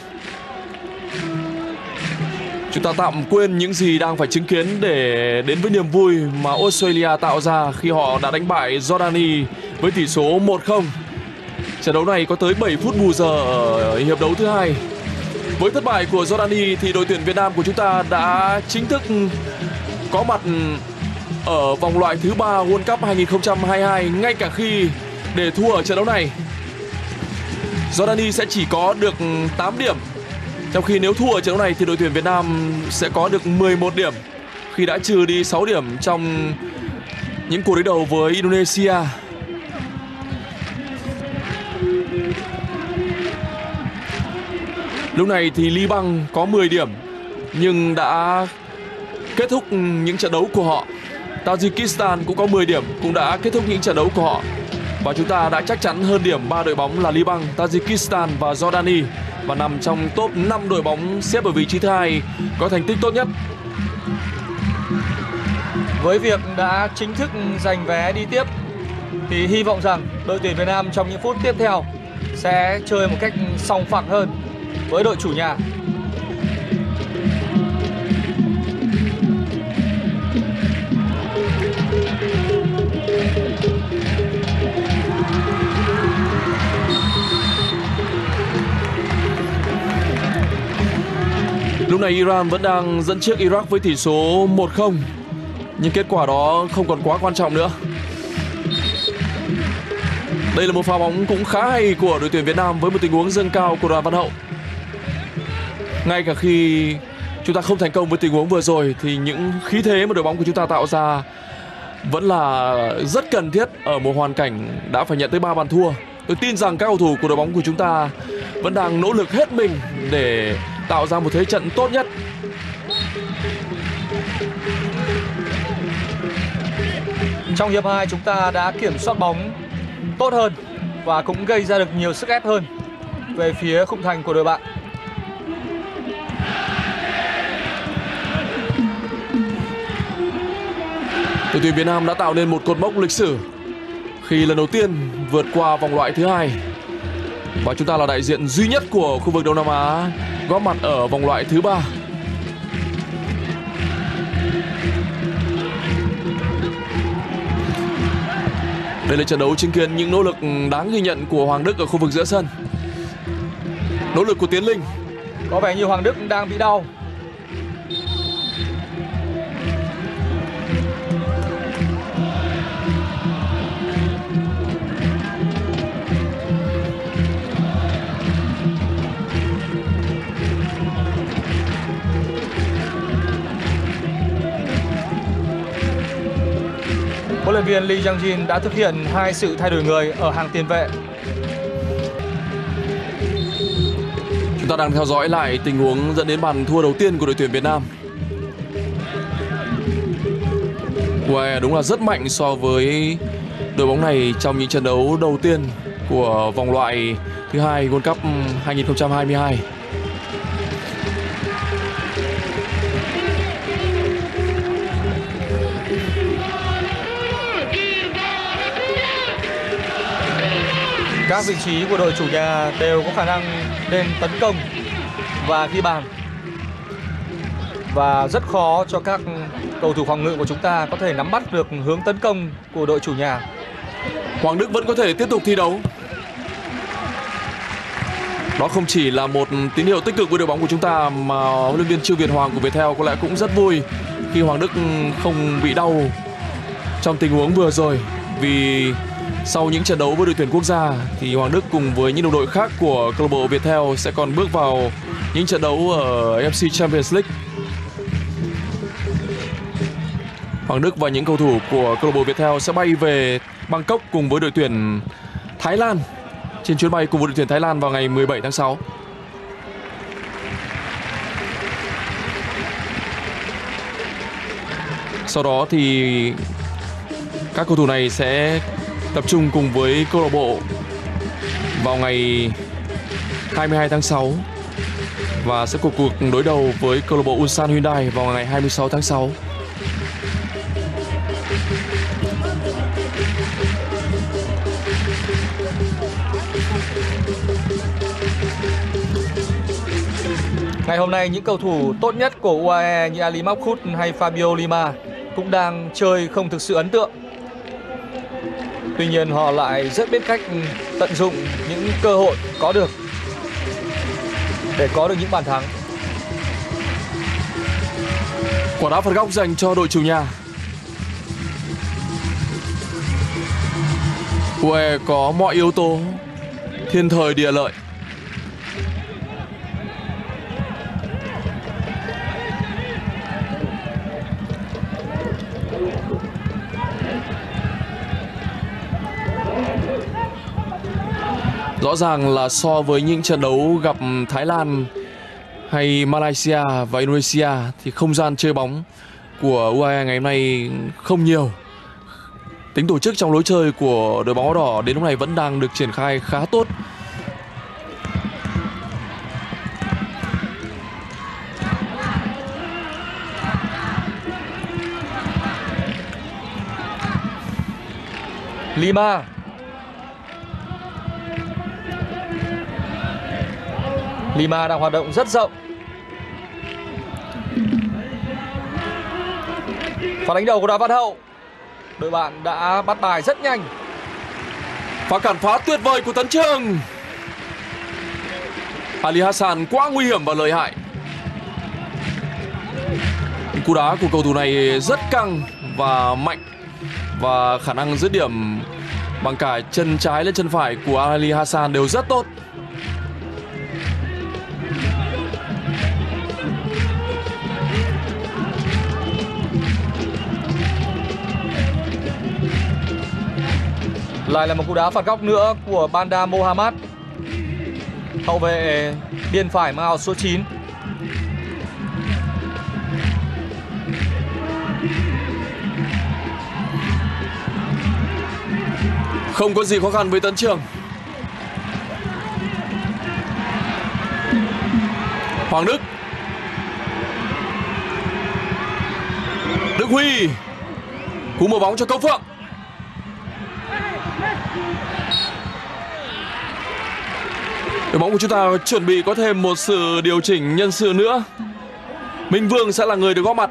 Chúng ta tạm quên những gì đang phải chứng kiến để đến với niềm vui mà Australia tạo ra khi họ đã đánh bại Jordani với tỷ số 1-0. Trận đấu này có tới 7 phút bù giờ ở hiệp đấu thứ hai. Với thất bại của Jordani thì đội tuyển Việt Nam của chúng ta đã chính thức có mặt ở vòng loại thứ 3 World Cup 2022 ngay cả khi để thua ở trận đấu này, Jordani sẽ chỉ có được 8 điểm. Trong khi nếu thua ở trận đấu này thì đội tuyển Việt Nam sẽ có được 11 điểm khi đã trừ đi 6 điểm trong những cuộc đối đầu với Indonesia. Lúc này thì Liban có 10 điểm nhưng đã kết thúc những trận đấu của họ. Tajikistan cũng có 10 điểm, cũng đã kết thúc những trận đấu của họ. Và chúng ta đã chắc chắn hơn điểm 3 đội bóng là Liban, Tajikistan và Jordani và nằm trong top 5 đội bóng xếp ở vị trí thứ hai có thành tích tốt nhất. Với việc đã chính thức giành vé đi tiếp thì hy vọng rằng đội tuyển Việt Nam trong những phút tiếp theo sẽ chơi một cách sòng phẳng hơn với đội chủ nhà. Lúc này Iran vẫn đang dẫn trước Iraq với tỷ số 1-0. Nhưng kết quả đó không còn quá quan trọng nữa. Đây là một pha bóng cũng khá hay của đội tuyển Việt Nam với một tình huống dâng cao của Đoàn Văn Hậu. Ngay cả khi chúng ta không thành công với tình huống vừa rồi thì những khí thế mà đội bóng của chúng ta tạo ra vẫn là rất cần thiết ở một hoàn cảnh đã phải nhận tới 3 bàn thua. Tôi tin rằng các cầu thủ của đội bóng của chúng ta vẫn đang nỗ lực hết mình để tạo ra một thế trận tốt nhất. Trong hiệp 2 chúng ta đã kiểm soát bóng tốt hơn và cũng gây ra được nhiều sức ép hơn về phía khung thành của đội bạn. Đội tuyển Việt Nam đã tạo nên một cột mốc lịch sử khi lần đầu tiên vượt qua vòng loại thứ hai. Và chúng ta là đại diện duy nhất của khu vực Đông Nam Á góp mặt ở vòng loại thứ 3. Đây là trận đấu chứng kiến những nỗ lực đáng ghi nhận của Hoàng Đức ở khu vực giữa sân. Nỗ lực của Tiến Linh. Có vẻ như Hoàng Đức đang bị đau. Huấn luyện viên Lee Jang-jin đã thực hiện 2 sự thay đổi người ở hàng tiền vệ. Chúng ta đang theo dõi lại tình huống dẫn đến bàn thua đầu tiên của đội tuyển Việt Nam. UAE đúng là rất mạnh so với đội bóng này trong những trận đấu đầu tiên của vòng loại thứ hai World Cup 2022. Các vị trí của đội chủ nhà đều có khả năng lên tấn công và ghi bàn. Và rất khó cho các cầu thủ phòng ngự của chúng ta có thể nắm bắt được hướng tấn công của đội chủ nhà. Hoàng Đức vẫn có thể tiếp tục thi đấu. Đó không chỉ là một tín hiệu tích cực với đội bóng của chúng ta mà huấn luyện viên Trương Việt Hoàng của Viettel có lẽ cũng rất vui khi Hoàng Đức không bị đau trong tình huống vừa rồi. Vì sau những trận đấu với đội tuyển quốc gia thì Hoàng Đức cùng với những đồng đội khác của câu lạc bộ Viettel sẽ còn bước vào những trận đấu ở AFC Champions League. Hoàng Đức và những cầu thủ của câu lạc bộ Viettel sẽ bay về Bangkok cùng với đội tuyển Thái Lan trên chuyến bay cùng với đội tuyển Thái Lan vào ngày 17 tháng 6. Sau đó thì các cầu thủ này sẽ tập trung cùng với câu lạc bộ vào ngày 22 tháng 6 và sẽ có cuộc đối đầu với câu lạc bộ Ulsan Hyundai vào ngày 26 tháng 6. Ngày hôm nay những cầu thủ tốt nhất của UAE như Ali Makhut hay Fabio Lima cũng đang chơi không thực sự ấn tượng. Tuy nhiên họ lại rất biết cách tận dụng những cơ hội có được để có được những bàn thắng. Quả đá phạt góc dành cho đội chủ nhà. UAE có mọi yếu tố thiên thời địa lợi. Rõ ràng là so với những trận đấu gặp Thái Lan hay Malaysia và Indonesia thì không gian chơi bóng của UAE ngày hôm nay không nhiều. Tính tổ chức trong lối chơi của đội bóng áo đỏ đến lúc này vẫn đang được triển khai khá tốt. Lima. Lima đang hoạt động rất rộng. Pha đánh đầu của Đoàn Văn Hậu. Đội bạn đã bắt bài rất nhanh. Pha cản phá tuyệt vời của Tấn Trường. Ali Hassan quá nguy hiểm và lợi hại. Cú đá của cầu thủ này rất căng và mạnh, và khả năng dứt điểm bằng cả chân trái lên chân phải của Ali Hassan đều rất tốt. Lại là một cú đá phạt góc nữa của Banda Mohammad, hậu vệ biên phải mang áo số 9. Không có gì khó khăn với Tấn Trường. Hoàng Đức. Đức Huy. Cú mở bóng cho Công Phượng. Đội bóng của chúng ta chuẩn bị có thêm một sự điều chỉnh nhân sự nữa. Minh Vương sẽ là người được góp mặt.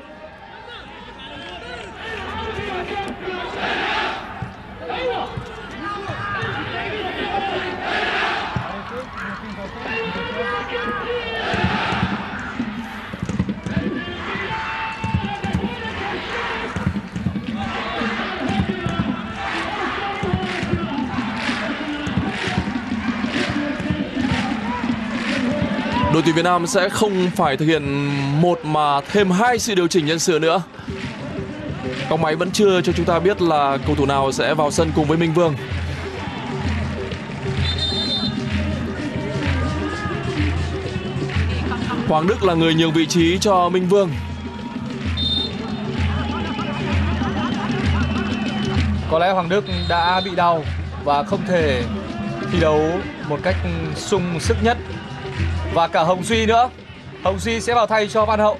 Đội tuyển Việt Nam sẽ không phải thực hiện một mà thêm 2 sự điều chỉnh nhân sự nữa. Góc máy vẫn chưa cho chúng ta biết là cầu thủ nào sẽ vào sân cùng với Minh Vương. Hoàng Đức là người nhường vị trí cho Minh Vương. Có lẽ Hoàng Đức đã bị đau và không thể thi đấu một cách sung sức nhất. Và cả Hồng Duy nữa. Hồng Duy sẽ vào thay cho Văn Hậu.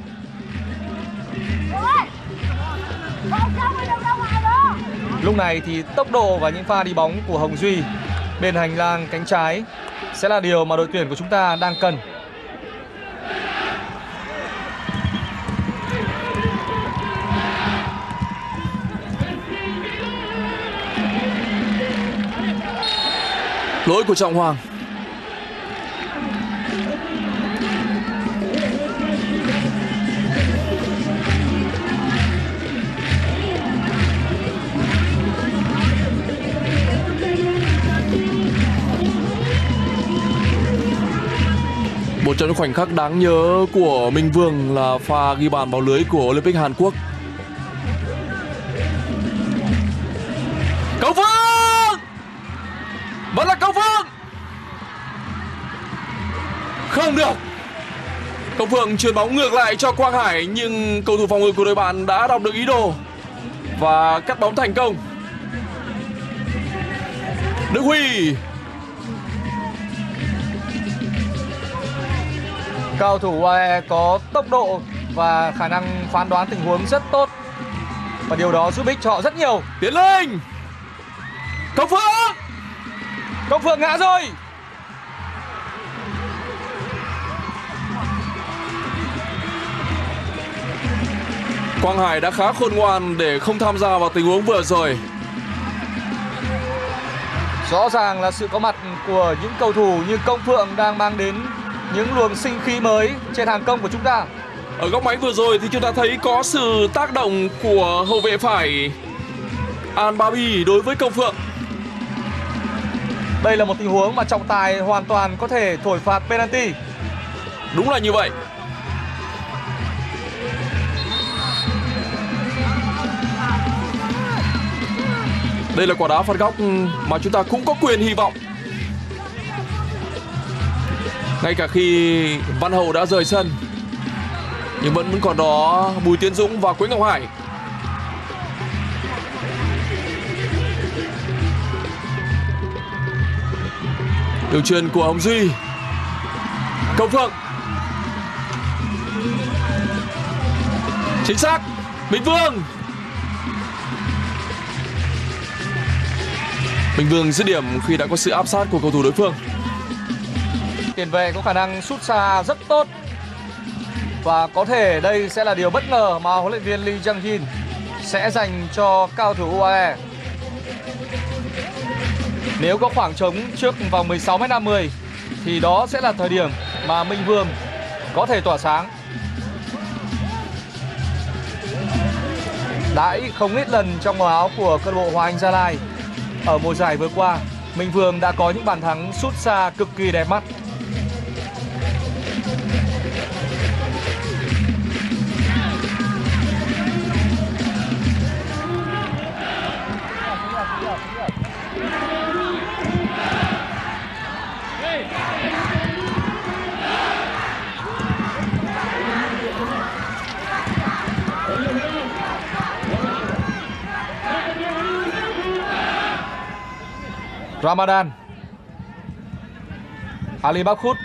Lúc này thì tốc độ và những pha đi bóng của Hồng Duy bên hành lang cánh trái sẽ là điều mà đội tuyển của chúng ta đang cần. Lỗi của Trọng Hoàng. Một trong những khoảnh khắc đáng nhớ của Minh Vương là pha ghi bàn vào lưới của Olympic Hàn Quốc. Công Phượng! Vẫn là Công Phượng! Không được! Công Phượng chuyền bóng ngược lại cho Quang Hải, nhưng cầu thủ phòng ngự của đội bạn đã đọc được ý đồ và cắt bóng thành công. Đức Huy. Cầu thủ UAE có tốc độ và khả năng phán đoán tình huống rất tốt, và điều đó giúp ích cho họ rất nhiều. Tiến lên. Công Phượng. Công Phượng ngã rồi. Quang Hải đã khá khôn ngoan để không tham gia vào tình huống vừa rồi. Rõ ràng là sự có mặt của những cầu thủ như Công Phượng đang mang đến những luồng sinh khí mới trên hàng công của chúng ta. Ở góc máy vừa rồi thì chúng ta thấy có sự tác động của hậu vệ phải Al Babi đối với Công Phượng. Đây là một tình huống mà trọng tài hoàn toàn có thể thổi phạt penalty. Đúng là như vậy. Đây là quả đá phạt góc mà chúng ta cũng có quyền hy vọng. Ngay cả khi Văn Hậu đã rời sân, nhưng vẫn còn đó Bùi Tiến Dũng và Quế Ngọc Hải. Đường truyền của Hồng Duy. Công Phượng. Chính xác. Minh Vương. Minh Vương dứt điểm khi đã có sự áp sát của cầu thủ đối phương. Tiền vệ có khả năng sút xa rất tốt, và có thể đây sẽ là điều bất ngờ mà huấn luyện viên Lee Jang-jin sẽ dành cho cao thủ UAE. Nếu có khoảng trống trước vòng 16m50 thì đó sẽ là thời điểm mà Minh Vương có thể tỏa sáng. Đãi không ít lần trong màu áo của câu lạc bộ Hoàng Anh Gia Lai ở mùa giải vừa qua, Minh Vương đã có những bàn thắng sút xa cực kỳ đẹp mắt. Ramadan, Ali Bakhut,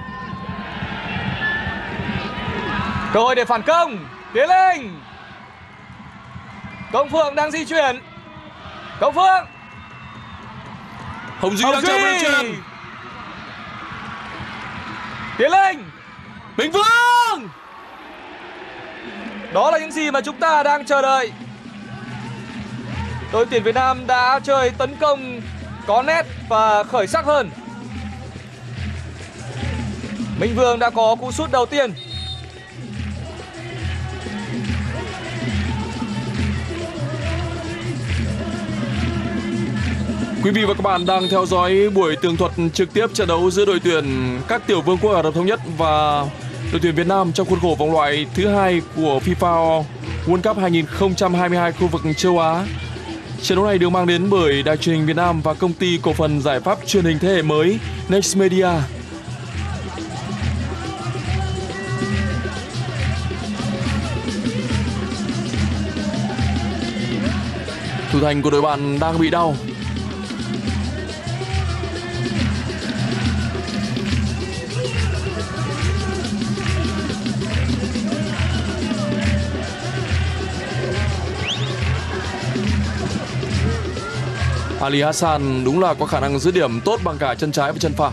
cơ hội để phản công, tiến lên. Công Phượng đang di chuyển. Công Phượng. Hồng Duy đang chờ đường truyền. Tiến lên. Minh Vương. Đó là những gì mà chúng ta đang chờ đợi. Đội tuyển Việt Nam đã chơi tấn công có nét và khởi sắc hơn. Minh Vương đã có cú sút đầu tiên. Quý vị và các bạn đang theo dõi buổi tường thuật trực tiếp trận đấu giữa đội tuyển các tiểu vương quốc Ả Rập Thống Nhất và đội tuyển Việt Nam trong khuôn khổ vòng loại thứ 2 của FIFA World Cup 2022 khu vực châu Á. Trận đấu này được mang đến bởi Đài truyền hình Việt Nam và công ty cổ phần giải pháp truyền hình thế hệ mới Next Media. Thủ thành của đội bạn đang bị đau. Ali Hassan đúng là có khả năng dứt điểm tốt bằng cả chân trái và chân phải.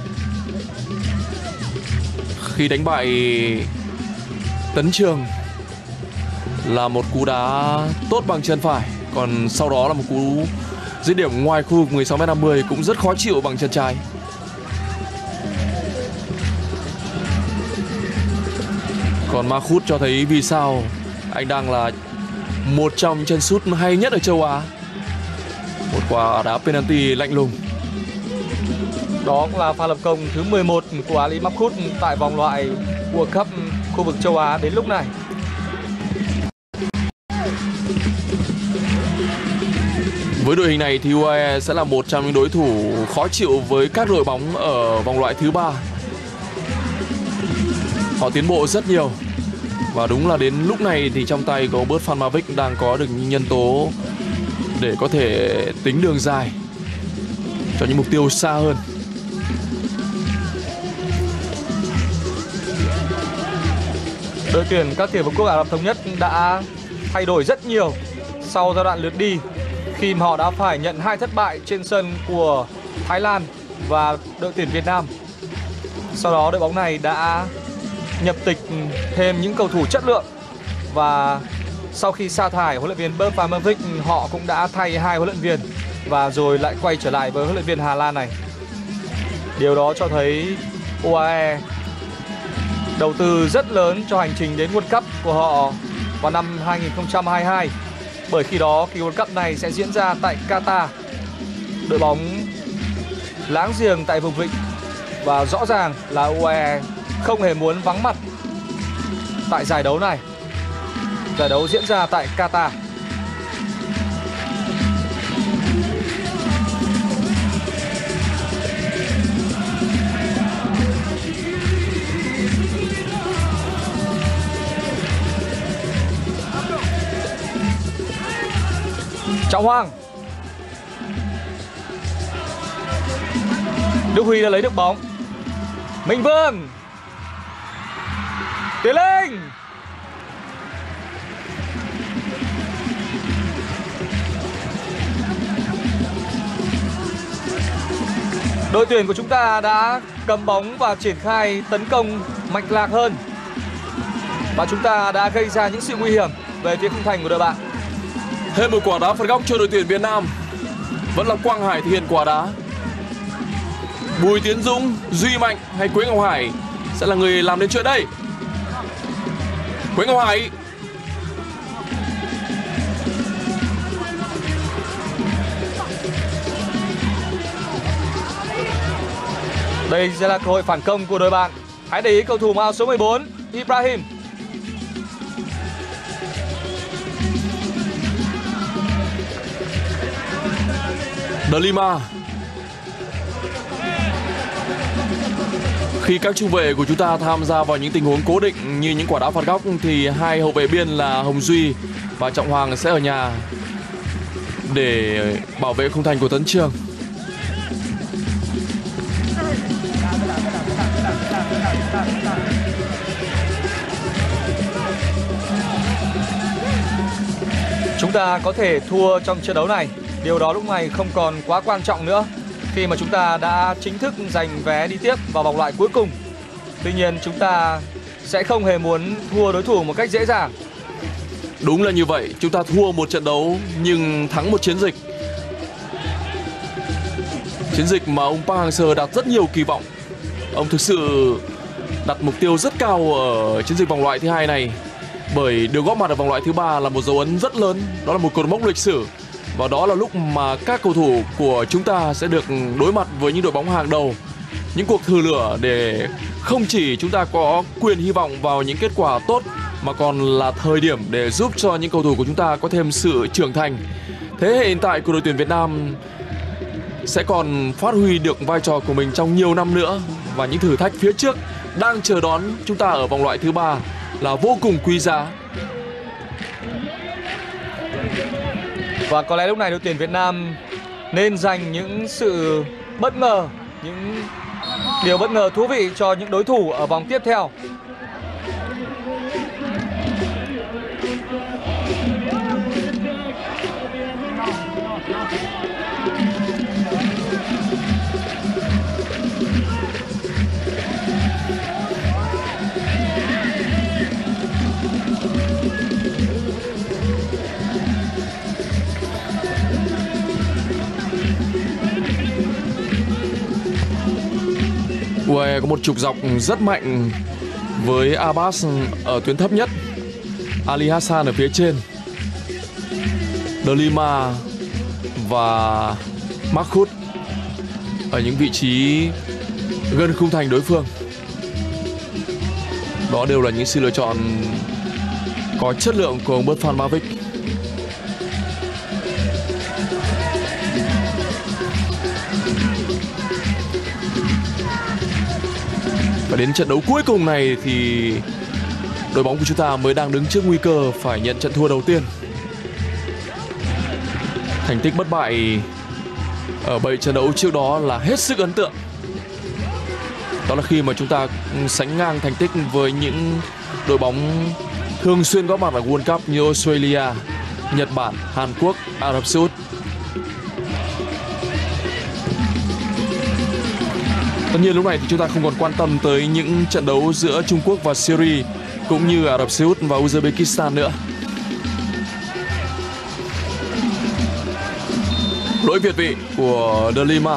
Khi đánh bại Tấn Trường là một cú đá tốt bằng chân phải, còn sau đó là một cú dứt điểm ngoài khu vực 16m50 cũng rất khó chịu bằng chân trái. Còn Makhut cho thấy vì sao anh đang là một trong những chân sút hay nhất ở châu Á. Một quả đá penalty lạnh lùng. Đó cũng là pha lập công thứ 11 của Ali Makhut tại vòng loại World Cup khu vực châu Á đến lúc này. Với đội hình này thì UAE sẽ là một trong những đối thủ khó chịu với các đội bóng ở vòng loại thứ 3. Họ tiến bộ rất nhiều. Và đúng là đến lúc này thì trong tay của Robert Van Marwijk đang có được những nhân tố để có thể tính đường dài. cho những mục tiêu xa hơn. Đội tuyển các tiểu vương quốc Ả Rập Thống Nhất đã thay đổi rất nhiều sau giai đoạn lượt đi, khi mà họ đã phải nhận 2 thất bại trên sân của Thái Lan và đội tuyển Việt Nam. Sau đó đội bóng này đã nhập tịch thêm những cầu thủ chất lượng, và sau khi sa thải huấn luyện viên Bert van Marwijk, họ cũng đã thay 2 huấn luyện viên và rồi lại quay trở lại với huấn luyện viên Hà Lan này. Điều đó cho thấy UAE đầu tư rất lớn cho hành trình đến World Cup của họ vào năm 2022. Bởi khi đó kỳ World Cup này sẽ diễn ra tại Qatar, đội bóng láng giềng tại vùng vịnh, và rõ ràng là UAE không hề muốn vắng mặt tại giải đấu này. Giải đấu diễn ra tại Qatar. Trọng Hoàng, Đức Huy đã lấy được bóng. Minh Vương, Tiến Linh, đội tuyển của chúng ta đã cầm bóng và triển khai tấn công mạch lạc hơn, và chúng ta đã gây ra những sự nguy hiểm về phía khung thành của đội bạn. Thêm một quả đá phạt góc cho đội tuyển Việt Nam. Vẫn là Quang Hải thực hiện quả đá. Bùi Tiến Dũng, Duy Mạnh hay Quế Ngọc Hải sẽ là người làm nên chuyện đây. Quế Ngọc Hải, đây sẽ là cơ hội phản công của đội bạn. Hãy để ý cầu thủ áo số 14 Ibrahim. De Lima. Khi các trung vệ của chúng ta tham gia vào những tình huống cố định như những quả đá phạt góc thì 2 hậu vệ biên là Hồng Duy và Trọng Hoàng sẽ ở nhà để bảo vệ khung thành của Tấn Trường. Chúng ta có thể thua trong trận đấu này. Điều đó lúc này không còn quá quan trọng nữa, khi mà chúng ta đã chính thức giành vé đi tiếp vào vòng loại cuối cùng. Tuy nhiên chúng ta sẽ không hề muốn thua đối thủ một cách dễ dàng. Đúng là như vậy, chúng ta thua một trận đấu nhưng thắng một chiến dịch. Chiến dịch mà ông Park Hang-seo đặt rất nhiều kỳ vọng. Ông thực sự đặt mục tiêu rất cao ở chiến dịch vòng loại thứ 2 này, bởi được góp mặt ở vòng loại thứ 3 là một dấu ấn rất lớn, đó là một cột mốc lịch sử. Và đó là lúc mà các cầu thủ của chúng ta sẽ được đối mặt với những đội bóng hàng đầu. Những cuộc thử lửa để không chỉ chúng ta có quyền hy vọng vào những kết quả tốt, mà còn là thời điểm để giúp cho những cầu thủ của chúng ta có thêm sự trưởng thành. Thế hệ hiện tại của đội tuyển Việt Nam sẽ còn phát huy được vai trò của mình trong nhiều năm nữa. Và những thử thách phía trước đang chờ đón chúng ta ở vòng loại thứ 3 là vô cùng quý giá. Và có lẽ lúc này đội tuyển Việt Nam nên dành những sự bất ngờ, những điều bất ngờ thú vị cho những đối thủ ở vòng tiếp theo. UAE có một trục dọc rất mạnh với Abbas ở tuyến thấp nhất, Ali Hassan ở phía trên, De Lima và Mahmoud ở những vị trí gần khung thành đối phương. Đó đều là những sự lựa chọn có chất lượng của ông Bert van Marwijk. Và đến trận đấu cuối cùng này thì đội bóng của chúng ta mới đang đứng trước nguy cơ phải nhận trận thua đầu tiên. Thành tích bất bại ở 7 trận đấu trước đó là hết sức ấn tượng. Đó là khi mà chúng ta sánh ngang thành tích với những đội bóng thường xuyên góp mặt ở World Cup như Australia, Nhật Bản, Hàn Quốc, Ả Rập Xê Út. Tất nhiên lúc này thì chúng ta không còn quan tâm tới những trận đấu giữa Trung Quốc và Syria cũng như Ả Rập Xê Út và Uzbekistan nữa. Lỗi việt vị của De Lima.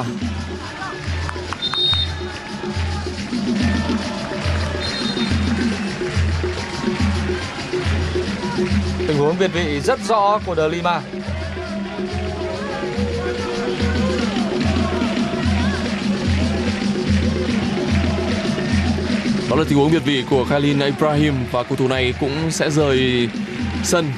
Tình huống việt vị rất rõ của De Lima. Đó là tình huống việt vị của Khalil Ibrahim và cầu thủ này cũng sẽ rời sân.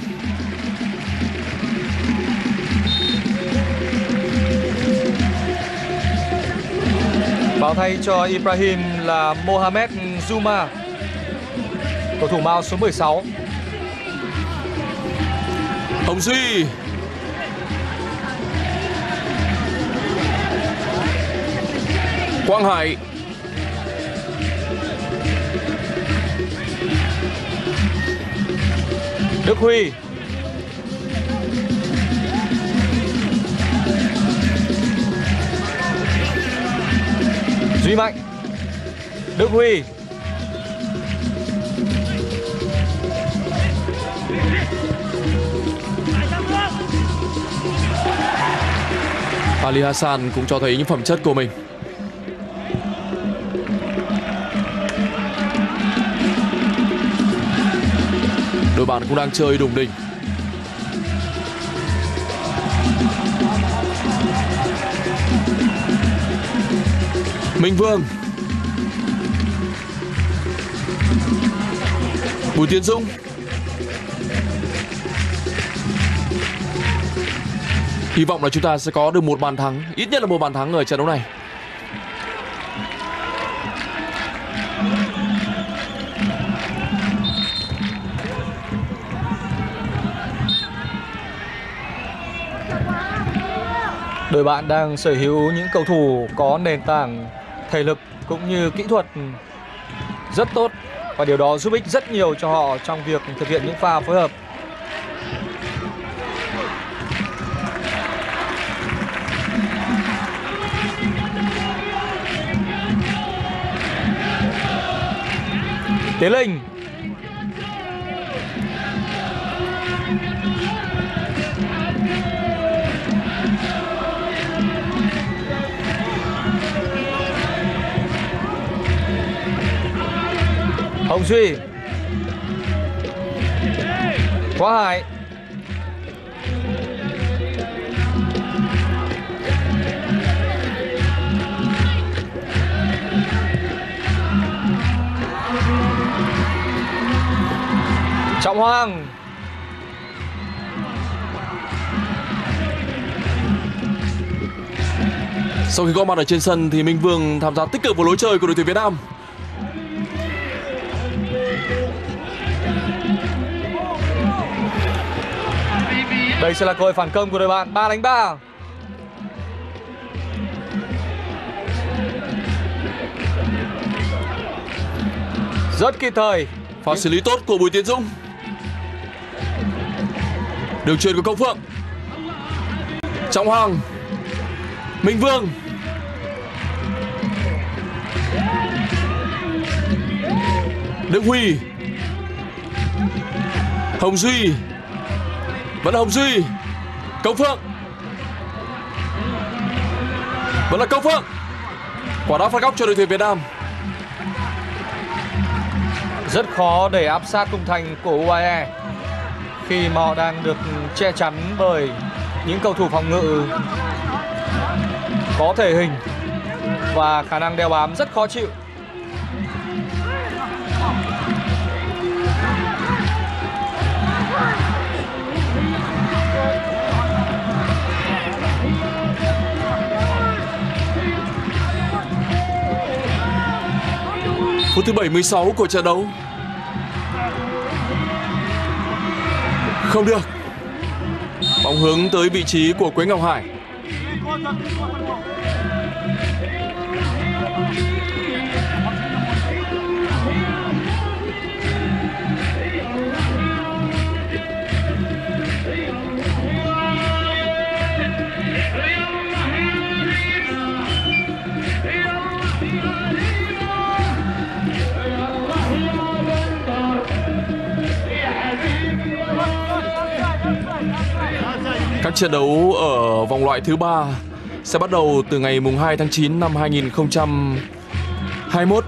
Vào thay cho Ibrahim là Mohamed Zuma, cầu thủ Mao số 16. Hồng Duy. Quang Hải. Đức Huy. Duy Mạnh. Đức Huy. Ali Hassan cũng cho thấy những phẩm chất của mình. Đội bạn cũng đang chơi đủng đỉnh. Minh Vương. Bùi Tiến Dũng. Hy vọng là chúng ta sẽ có được một bàn thắng, ít nhất là một bàn thắng ở trận đấu này. Đội bạn đang sở hữu những cầu thủ có nền tảng thể lực cũng như kỹ thuật rất tốt, và điều đó giúp ích rất nhiều cho họ trong việc thực hiện những pha phối hợp. Tiến Linh. Hồng Duy. Quang Hải. Trọng Hoàng. Sau khi có mặt ở trên sân thì Minh Vương tham gia tích cực vào lối chơi của đội tuyển Việt Nam. Đây sẽ là cơ hội phản công của đội bạn. 3-3. Rất kịp thời. Pha xử lý tốt của Bùi Tiến Dũng. Đường chuyền của Công Phượng. Trọng Hoàng. Minh Vương. Đức Huy. Hồng Duy. Vẫn là Hồng Duy. Công Phượng. Vẫn là Công Phượng. Quả đá phạt góc cho đội tuyển Việt Nam. Rất khó để áp sát khung thành của UAE khi mà họ đang được che chắn bởi những cầu thủ phòng ngự có thể hình và khả năng đeo bám rất khó chịu. Phút thứ 76 của trận đấu. Không được. Bóng hướng tới vị trí của Quế Ngọc Hải. Các trận đấu ở vòng loại thứ 3 sẽ bắt đầu từ ngày mùng 2 tháng 9 năm 2021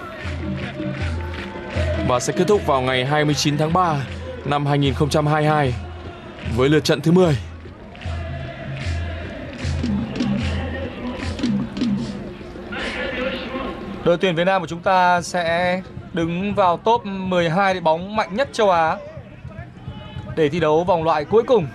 và sẽ kết thúc vào ngày 29 tháng 3 năm 2022 với lượt trận thứ 10. Đội tuyển Việt Nam của chúng ta sẽ đứng vào top 12 đội bóng mạnh nhất châu Á để thi đấu vòng loại cuối cùng.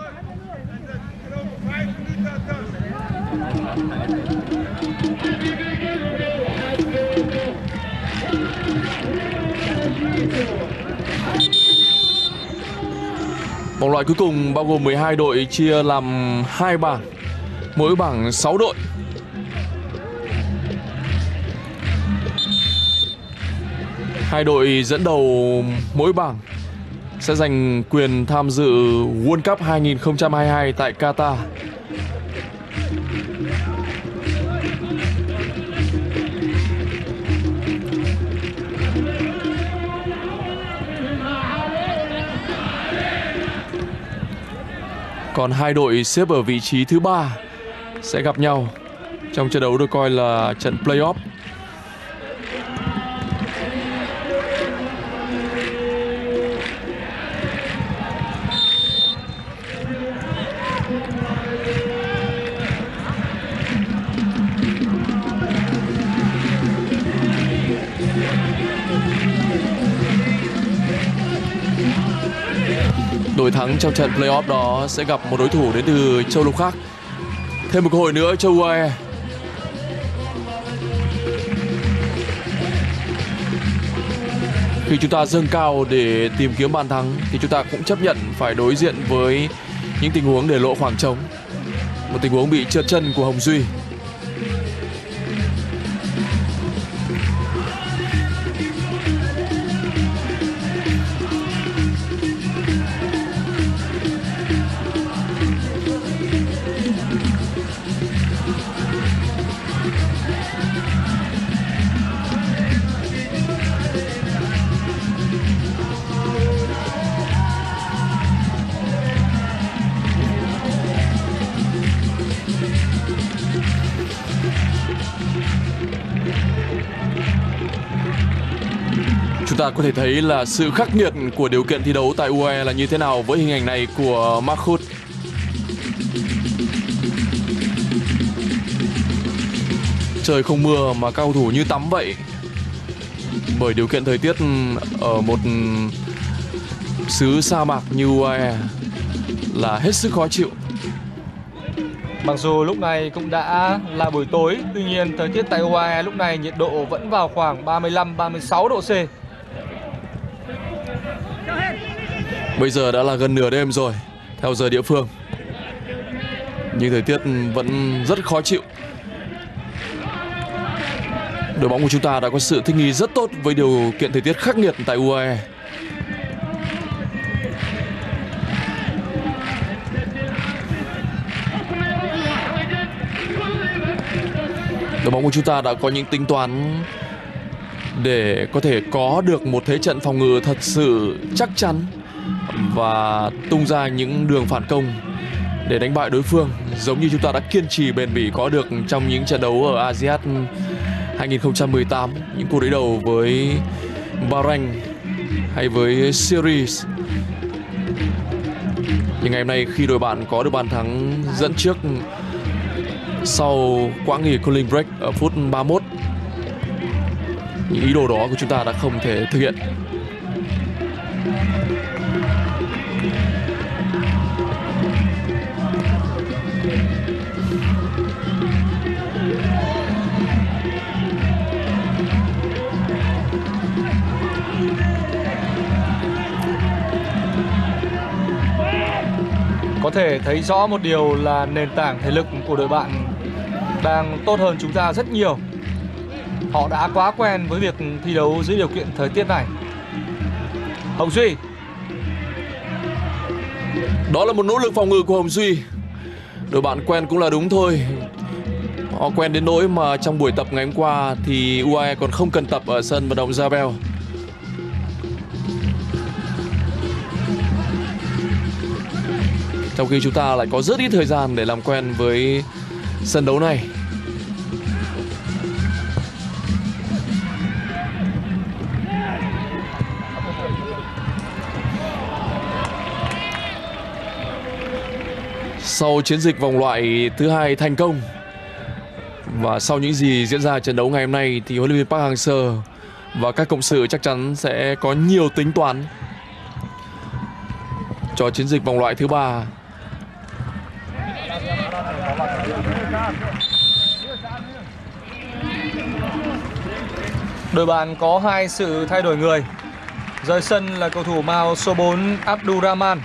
Vòng loại cuối cùng bao gồm 12 đội chia làm 2 bảng, mỗi bảng 6 đội. Hai đội dẫn đầu mỗi bảng sẽ giành quyền tham dự World Cup 2022 tại Qatar. Còn hai đội xếp ở vị trí thứ 3 sẽ gặp nhau trong trận đấu được coi là trận play-off. Đội thắng trong trận play-off đó sẽ gặp một đối thủ đến từ châu lục khác. Thêm một cơ hội nữa cho UAE. Khi chúng ta dâng cao để tìm kiếm bàn thắng thì chúng ta cũng chấp nhận phải đối diện với những tình huống để lộ khoảng trống. Một tình huống bị trượt chân của Hồng Duy. Chúng ta có thể thấy là sự khắc nghiệt của điều kiện thi đấu tại UAE là như thế nào với hình ảnh này của Mahmoud. Trời không mưa mà các cầu thủ như tắm vậy. Bởi điều kiện thời tiết ở một xứ sa mạc như UAE là hết sức khó chịu. Mặc dù lúc này cũng đã là buổi tối, tuy nhiên thời tiết tại UAE lúc này nhiệt độ vẫn vào khoảng 35-36 độ C. Bây giờ đã là gần nửa đêm rồi, theo giờ địa phương. Nhưng thời tiết vẫn rất khó chịu. Đội bóng của chúng ta đã có sự thích nghi rất tốt với điều kiện thời tiết khắc nghiệt tại UAE. Đội bóng của chúng ta đã có những tính toán để có thể có được một thế trận phòng ngự thật sự chắc chắn và tung ra những đường phản công để đánh bại đối phương, giống như chúng ta đã kiên trì bền bỉ có được trong những trận đấu ở ASEAN 2018, những cuộc đối đầu với Bahrain hay với Syria. Nhưng ngày hôm nay khi đội bạn có được bàn thắng dẫn trước sau quãng nghỉ cooling break ở phút 31, những ý đồ đó của chúng ta đã không thể thực hiện. Có thể thấy rõ một điều là nền tảng thể lực của đội bạn đang tốt hơn chúng ta rất nhiều. Họ đã quá quen với việc thi đấu dưới điều kiện thời tiết này. Hồng Duy. Đó là một nỗ lực phòng ngự của Hồng Duy. Đội bạn quen cũng là đúng thôi. Họ quen đến nỗi mà trong buổi tập ngày hôm qua thì UAE còn không cần tập ở sân vận động Jabel. Trong khi chúng ta lại có rất ít thời gian để làm quen với sân đấu này. Sau chiến dịch vòng loại thứ 2 thành công và sau những gì diễn ra trận đấu ngày hôm nay thì huấn luyện viên Park Hang-seo và các cộng sự chắc chắn sẽ có nhiều tính toán cho chiến dịch vòng loại thứ 3. Đội bạn có 2 sự thay đổi người. Rời sân là cầu thủ màu số 4 Abdurrahman.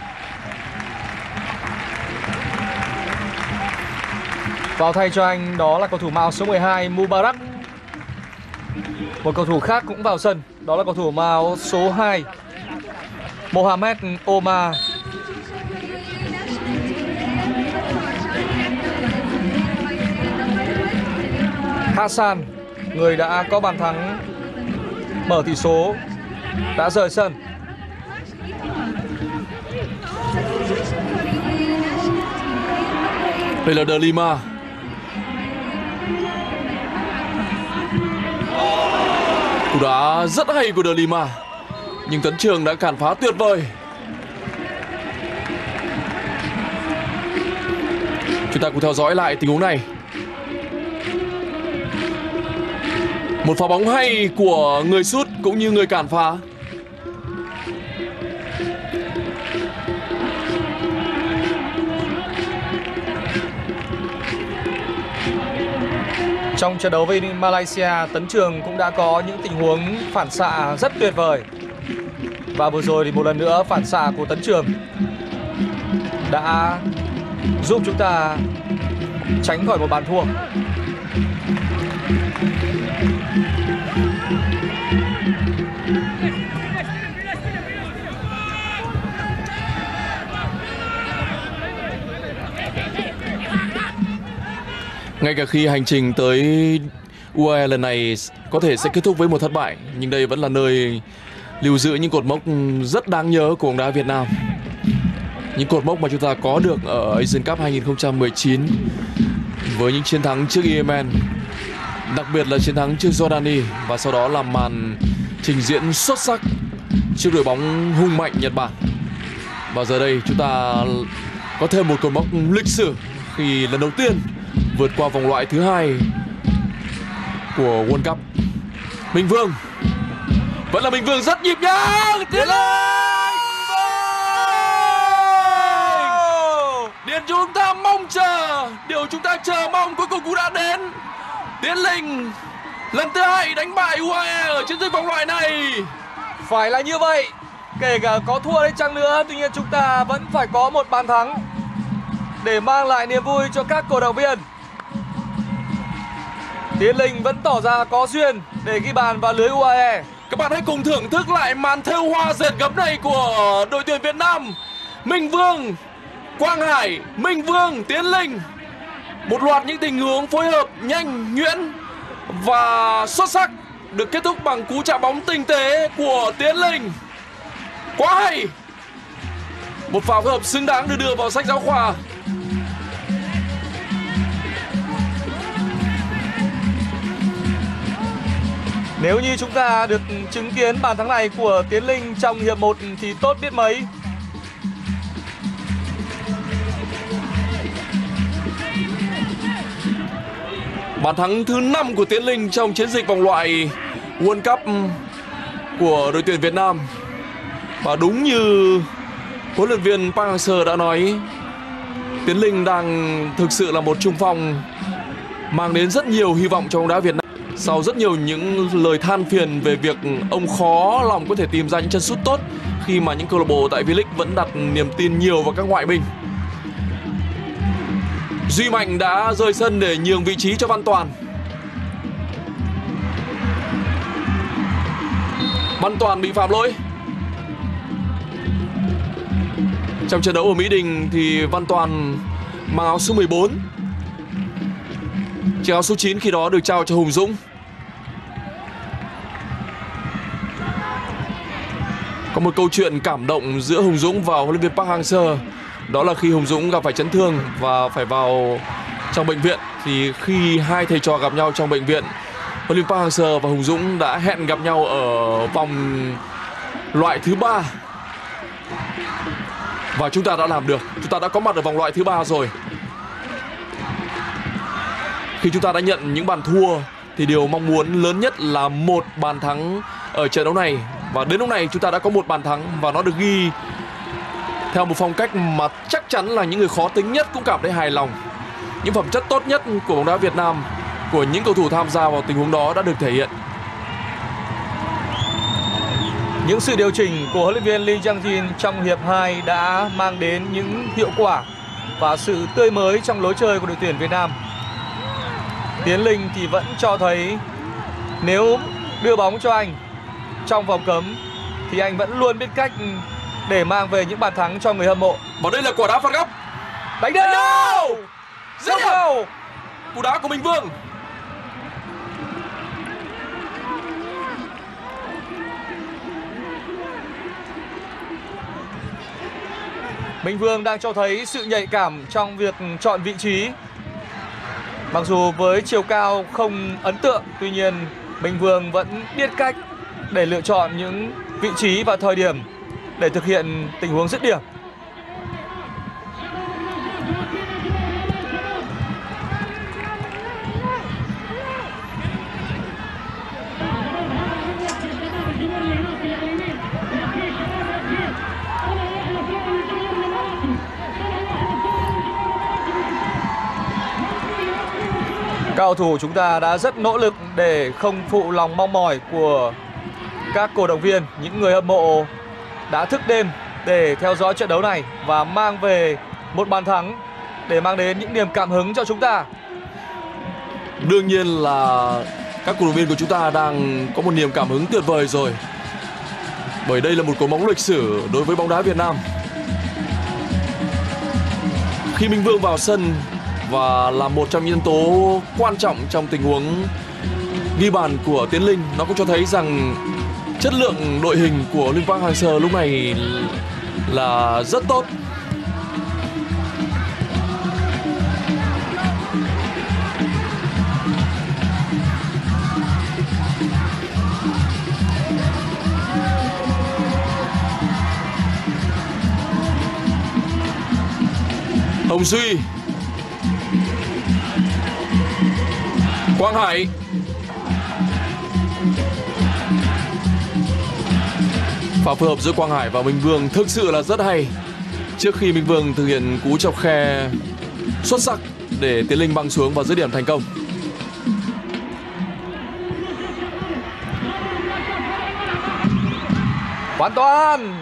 Vào thay cho anh đó là cầu thủ màu số 12 Mubarak. Một cầu thủ khác cũng vào sân, đó là cầu thủ màu số 2 Mohamed Omar. Hassan, người đã có bàn thắng mở tỷ số, đã rời sân. Đây là De Lima. Cú đá rất hay của De Lima, nhưng Tấn Trường đã cản phá tuyệt vời. Chúng ta cùng theo dõi lại tình huống này. Một pha bóng hay của người sút cũng như người cản phá. Trong trận đấu với Malaysia, Tấn Trường cũng đã có những tình huống phản xạ rất tuyệt vời. Và vừa rồi thì một lần nữa phản xạ của Tấn Trường đã giúp chúng ta tránh khỏi một bàn thua. Ngay cả khi hành trình tới UAE lần này có thể sẽ kết thúc với một thất bại, nhưng đây vẫn là nơi lưu giữ những cột mốc rất đáng nhớ của bóng đá Việt Nam. Những cột mốc mà chúng ta có được ở Asian Cup 2019 với những chiến thắng trước Yemen, đặc biệt là chiến thắng trước Jordani, và sau đó là màn trình diễn xuất sắc trước đội bóng hung mạnh Nhật Bản. Và giờ đây chúng ta có thêm một cột mốc lịch sử khi lần đầu tiên vượt qua vòng loại thứ 2 của World Cup. Minh Vương, vẫn là Minh Vương rất nhịp nhàng, tiến lên. Điều chúng ta mong chờ, điều chúng ta chờ mong cuối cùng cũng đã đến. Tiến Linh lần thứ 2 đánh bại UAE ở chiến dịch vòng loại này. Phải là như vậy, kể cả có thua đến chăng nữa, tuy nhiên chúng ta vẫn phải có một bàn thắng để mang lại niềm vui cho các cổ động viên. Tiến Linh vẫn tỏ ra có duyên để ghi bàn vào lưới UAE. Các bạn hãy cùng thưởng thức lại màn thêu hoa dệt gấm này của đội tuyển Việt Nam. Minh Vương, Quang Hải, Minh Vương, Tiến Linh. Một loạt những tình huống phối hợp nhanh, nhuyễn và xuất sắc được kết thúc bằng cú chạm bóng tinh tế của Tiến Linh. Quá hay. Một pha phối hợp xứng đáng được đưa vào sách giáo khoa. Nếu như chúng ta được chứng kiến bàn thắng này của Tiến Linh trong hiệp 1 thì tốt biết mấy. Bàn thắng thứ 5 của Tiến Linh trong chiến dịch vòng loại World Cup của đội tuyển Việt Nam. Và đúng như huấn luyện viên Park Hang-seo đã nói, Tiến Linh đang thực sự là một trung phong mang đến rất nhiều hy vọng cho bóng đá Việt Nam. Sau rất nhiều những lời than phiền về việc ông khó lòng có thể tìm ra những chân sút tốt khi mà những câu lạc bộ tại V-League vẫn đặt niềm tin nhiều vào các ngoại binh, Duy Mạnh đã rời sân để nhường vị trí cho Văn Toàn. Văn Toàn bị phạm lỗi. Trong trận đấu ở Mỹ Đình thì Văn Toàn mang áo số 14. Chiếc áo số 9 khi đó được trao cho Hùng Dũng. Có một câu chuyện cảm động giữa Hùng Dũng và huấn luyện viên Park Hang-seo. Đó là khi Hùng Dũng gặp phải chấn thương và phải vào trong bệnh viện, thì khi hai thầy trò gặp nhau trong bệnh viện, huấn luyện viên Park Hang-seo và Hùng Dũng đã hẹn gặp nhau ở vòng loại thứ 3. Và chúng ta đã làm được. Chúng ta đã có mặt ở vòng loại thứ 3 rồi. Khi chúng ta đã nhận những bàn thua thì điều mong muốn lớn nhất là một bàn thắng ở trận đấu này. Và đến lúc này chúng ta đã có một bàn thắng, và nó được ghi theo một phong cách mà chắc chắn là những người khó tính nhất cũng cảm thấy hài lòng. Những phẩm chất tốt nhất của bóng đá Việt Nam, của những cầu thủ tham gia vào tình huống đó đã được thể hiện. Những sự điều chỉnh của huấn luyện viên Lee Chang-jin trong hiệp 2 đã mang đến những hiệu quả và sự tươi mới trong lối chơi của đội tuyển Việt Nam. Tiến Linh thì vẫn cho thấy nếu đưa bóng cho anh trong vòng cấm thì anh vẫn luôn biết cách để mang về những bàn thắng cho người hâm mộ. Và đây là quả đá phạt góc. Đánh đâu! Rất đẹp! Cú đá của Minh Vương. Minh Vương đang cho thấy sự nhạy cảm trong việc chọn vị trí. Mặc dù với chiều cao không ấn tượng, tuy nhiên Minh Vương vẫn biết cách để lựa chọn những vị trí và thời điểm để thực hiện tình huống dứt điểm. Các cầu thủ chúng ta đã rất nỗ lực để không phụ lòng mong mỏi của các cổ động viên, những người hâm mộ đã thức đêm để theo dõi trận đấu này và mang về một bàn thắng để mang đến những niềm cảm hứng cho chúng ta. Đương nhiên là các cổ động viên của chúng ta đang có một niềm cảm hứng tuyệt vời rồi, bởi đây là một cột mốc lịch sử đối với bóng đá Việt Nam. Khi Minh Vương vào sân và là một trong những nhân tố quan trọng trong tình huống ghi bàn của Tiến Linh, nó cũng cho thấy rằng chất lượng đội hình của huấn luyện viên Park Hang-seo lúc này là rất tốt. Hồng Duy, Quang Hải, pha phối hợp giữa Quang Hải và Minh Vương thực sự là rất hay. Trước khi Minh Vương thực hiện cú chọc khe xuất sắc để Tiến Linh băng xuống và dứt điểm thành công. Văn Toàn,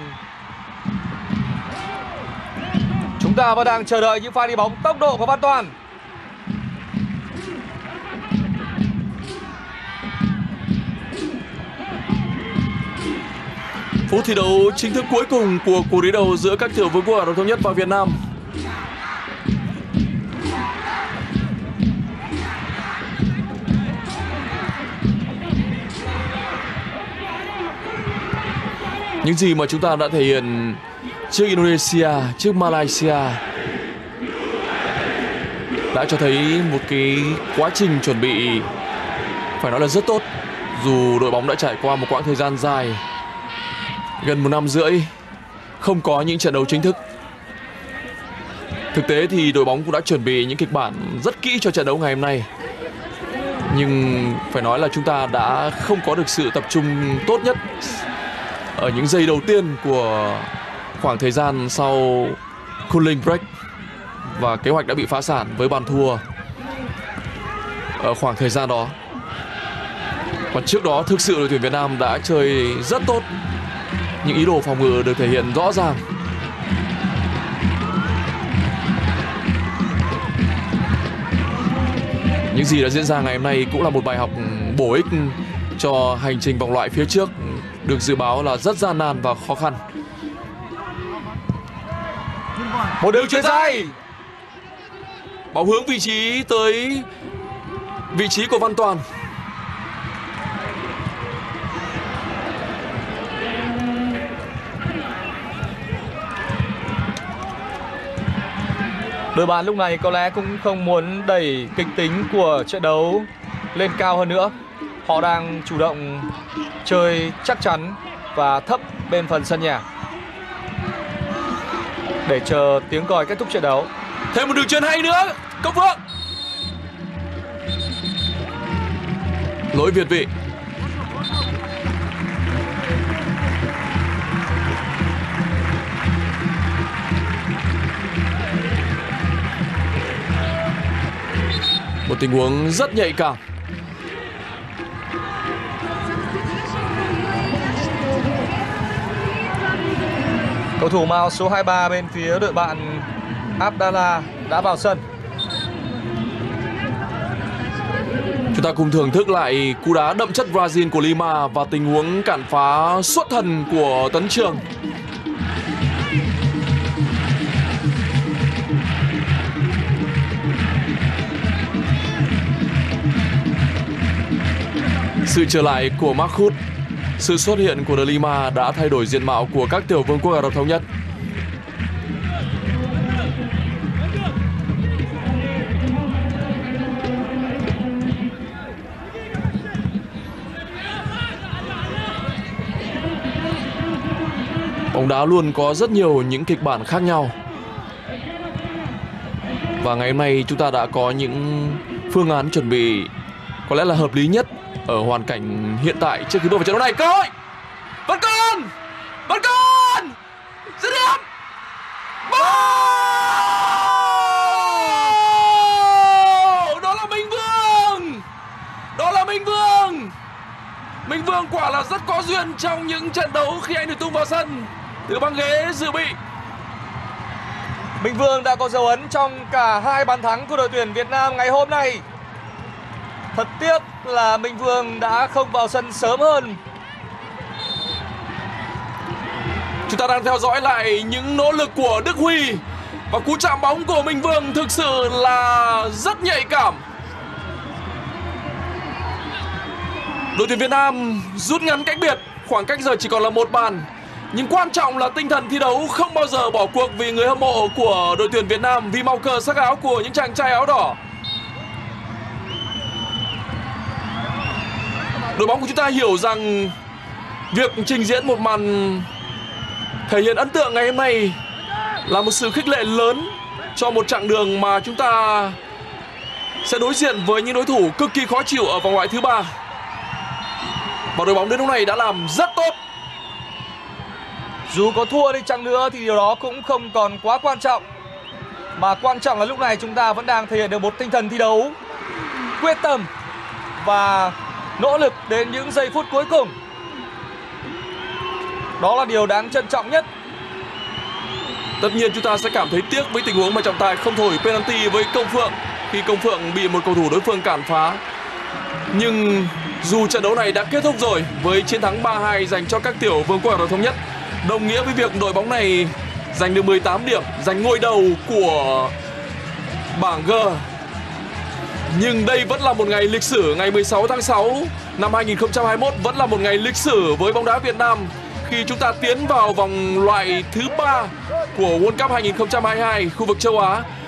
chúng ta vẫn đang chờ đợi những pha đi bóng tốc độ của Văn Toàn. Phút thi đấu chính thức cuối cùng của cuộc đối đầu giữa các tiểu vương quốc Ả Rập Thống Nhất và Việt Nam. Những gì mà chúng ta đã thể hiện trước Indonesia, trước Malaysia đã cho thấy một cái quá trình chuẩn bị phải nói là rất tốt. Dù đội bóng đã trải qua một quãng thời gian dài, gần 1 năm rưỡi không có những trận đấu chính thức. Thực tế thì đội bóng cũng đã chuẩn bị những kịch bản rất kỹ cho trận đấu ngày hôm nay. Nhưng phải nói là chúng ta đã không có được sự tập trung tốt nhất ở những giây đầu tiên của khoảng thời gian sau cooling break. Và kế hoạch đã bị phá sản với bàn thua ở khoảng thời gian đó. Còn trước đó thực sự đội tuyển Việt Nam đã chơi rất tốt. Những ý đồ phòng ngự được thể hiện rõ ràng. gì đã diễn ra ngày hôm nay cũng là một bài học bổ ích cho hành trình vòng loại phía trước được dự báo là rất gian nan và khó khăn. Một đường chuyền dài. Bóng hướng vị trí tới vị trí của Văn Toàn. Đội bạn lúc này có lẽ cũng không muốn đẩy kịch tính của trận đấu lên cao hơn nữa. Họ đang chủ động chơi chắc chắn và thấp bên phần sân nhà để chờ tiếng còi kết thúc trận đấu. Thêm một đường chuyền hay nữa, Công Phượng. Lỗi việt vị. Một tình huống rất nhạy cảm. Cầu thủ màu số 23 bên phía đội bạn Abdallah đã vào sân. Chúng ta cùng thưởng thức lại cú đá đậm chất Brazil của Lima và tình huống cản phá xuất thần của Tấn Trường. Sự trở lại của Mahmoud, sự xuất hiện của De Lima đã thay đổi diện mạo của các tiểu vương quốc Ả Rập Thống Nhất. Bóng đá luôn có rất nhiều những kịch bản khác nhau. Và ngày hôm nay chúng ta đã có những phương án chuẩn bị có lẽ là hợp lý nhất ở hoàn cảnh hiện tại trước khi bước vào trận đấu này. Cơ hội vẫn còn dứt điểm. Đó là Minh Vương quả là rất có duyên trong những trận đấu khi anh được tung vào sân từ băng ghế dự bị. Minh Vương đã có dấu ấn trong cả hai bàn thắng của đội tuyển Việt Nam ngày hôm nay. Thật tiếc là Minh Vương đã không vào sân sớm hơn. Chúng ta đang theo dõi lại những nỗ lực của Đức Huy và cú chạm bóng của Minh Vương thực sự là rất nhạy cảm. Đội tuyển Việt Nam rút ngắn cách biệt, khoảng cách giờ chỉ còn là 1 bàn. Nhưng quan trọng là tinh thần thi đấu không bao giờ bỏ cuộc vì người hâm mộ của đội tuyển Việt Nam, vì màu cờ sắc áo của những chàng trai áo đỏ. Đội bóng của chúng ta hiểu rằng việc trình diễn một màn thể hiện ấn tượng ngày hôm nay là một sự khích lệ lớn cho một chặng đường mà chúng ta sẽ đối diện với những đối thủ cực kỳ khó chịu ở vòng loại thứ 3. Và đội bóng đến lúc này đã làm rất tốt. Dù có thua đi chăng nữa thì điều đó cũng không còn quá quan trọng. Mà quan trọng là lúc này chúng ta vẫn đang thể hiện được một tinh thần thi đấu quyết tâm và nỗ lực đến những giây phút cuối cùng. Đó là điều đáng trân trọng nhất. Tất nhiên chúng ta sẽ cảm thấy tiếc với tình huống mà trọng tài không thổi penalty với Công Phượng khi Công Phượng bị một cầu thủ đối phương cản phá. Nhưng dù trận đấu này đã kết thúc rồi với chiến thắng 3-2 dành cho các tiểu vương quốc Ả Rập Thống Nhất, đồng nghĩa với việc đội bóng này giành được 18 điểm, giành ngôi đầu của bảng G. Nhưng đây vẫn là một ngày lịch sử. Ngày 16 tháng 6 năm 2021 vẫn là một ngày lịch sử với bóng đá Việt Nam khi chúng ta tiến vào vòng loại thứ 3 của World Cup 2022 khu vực châu Á.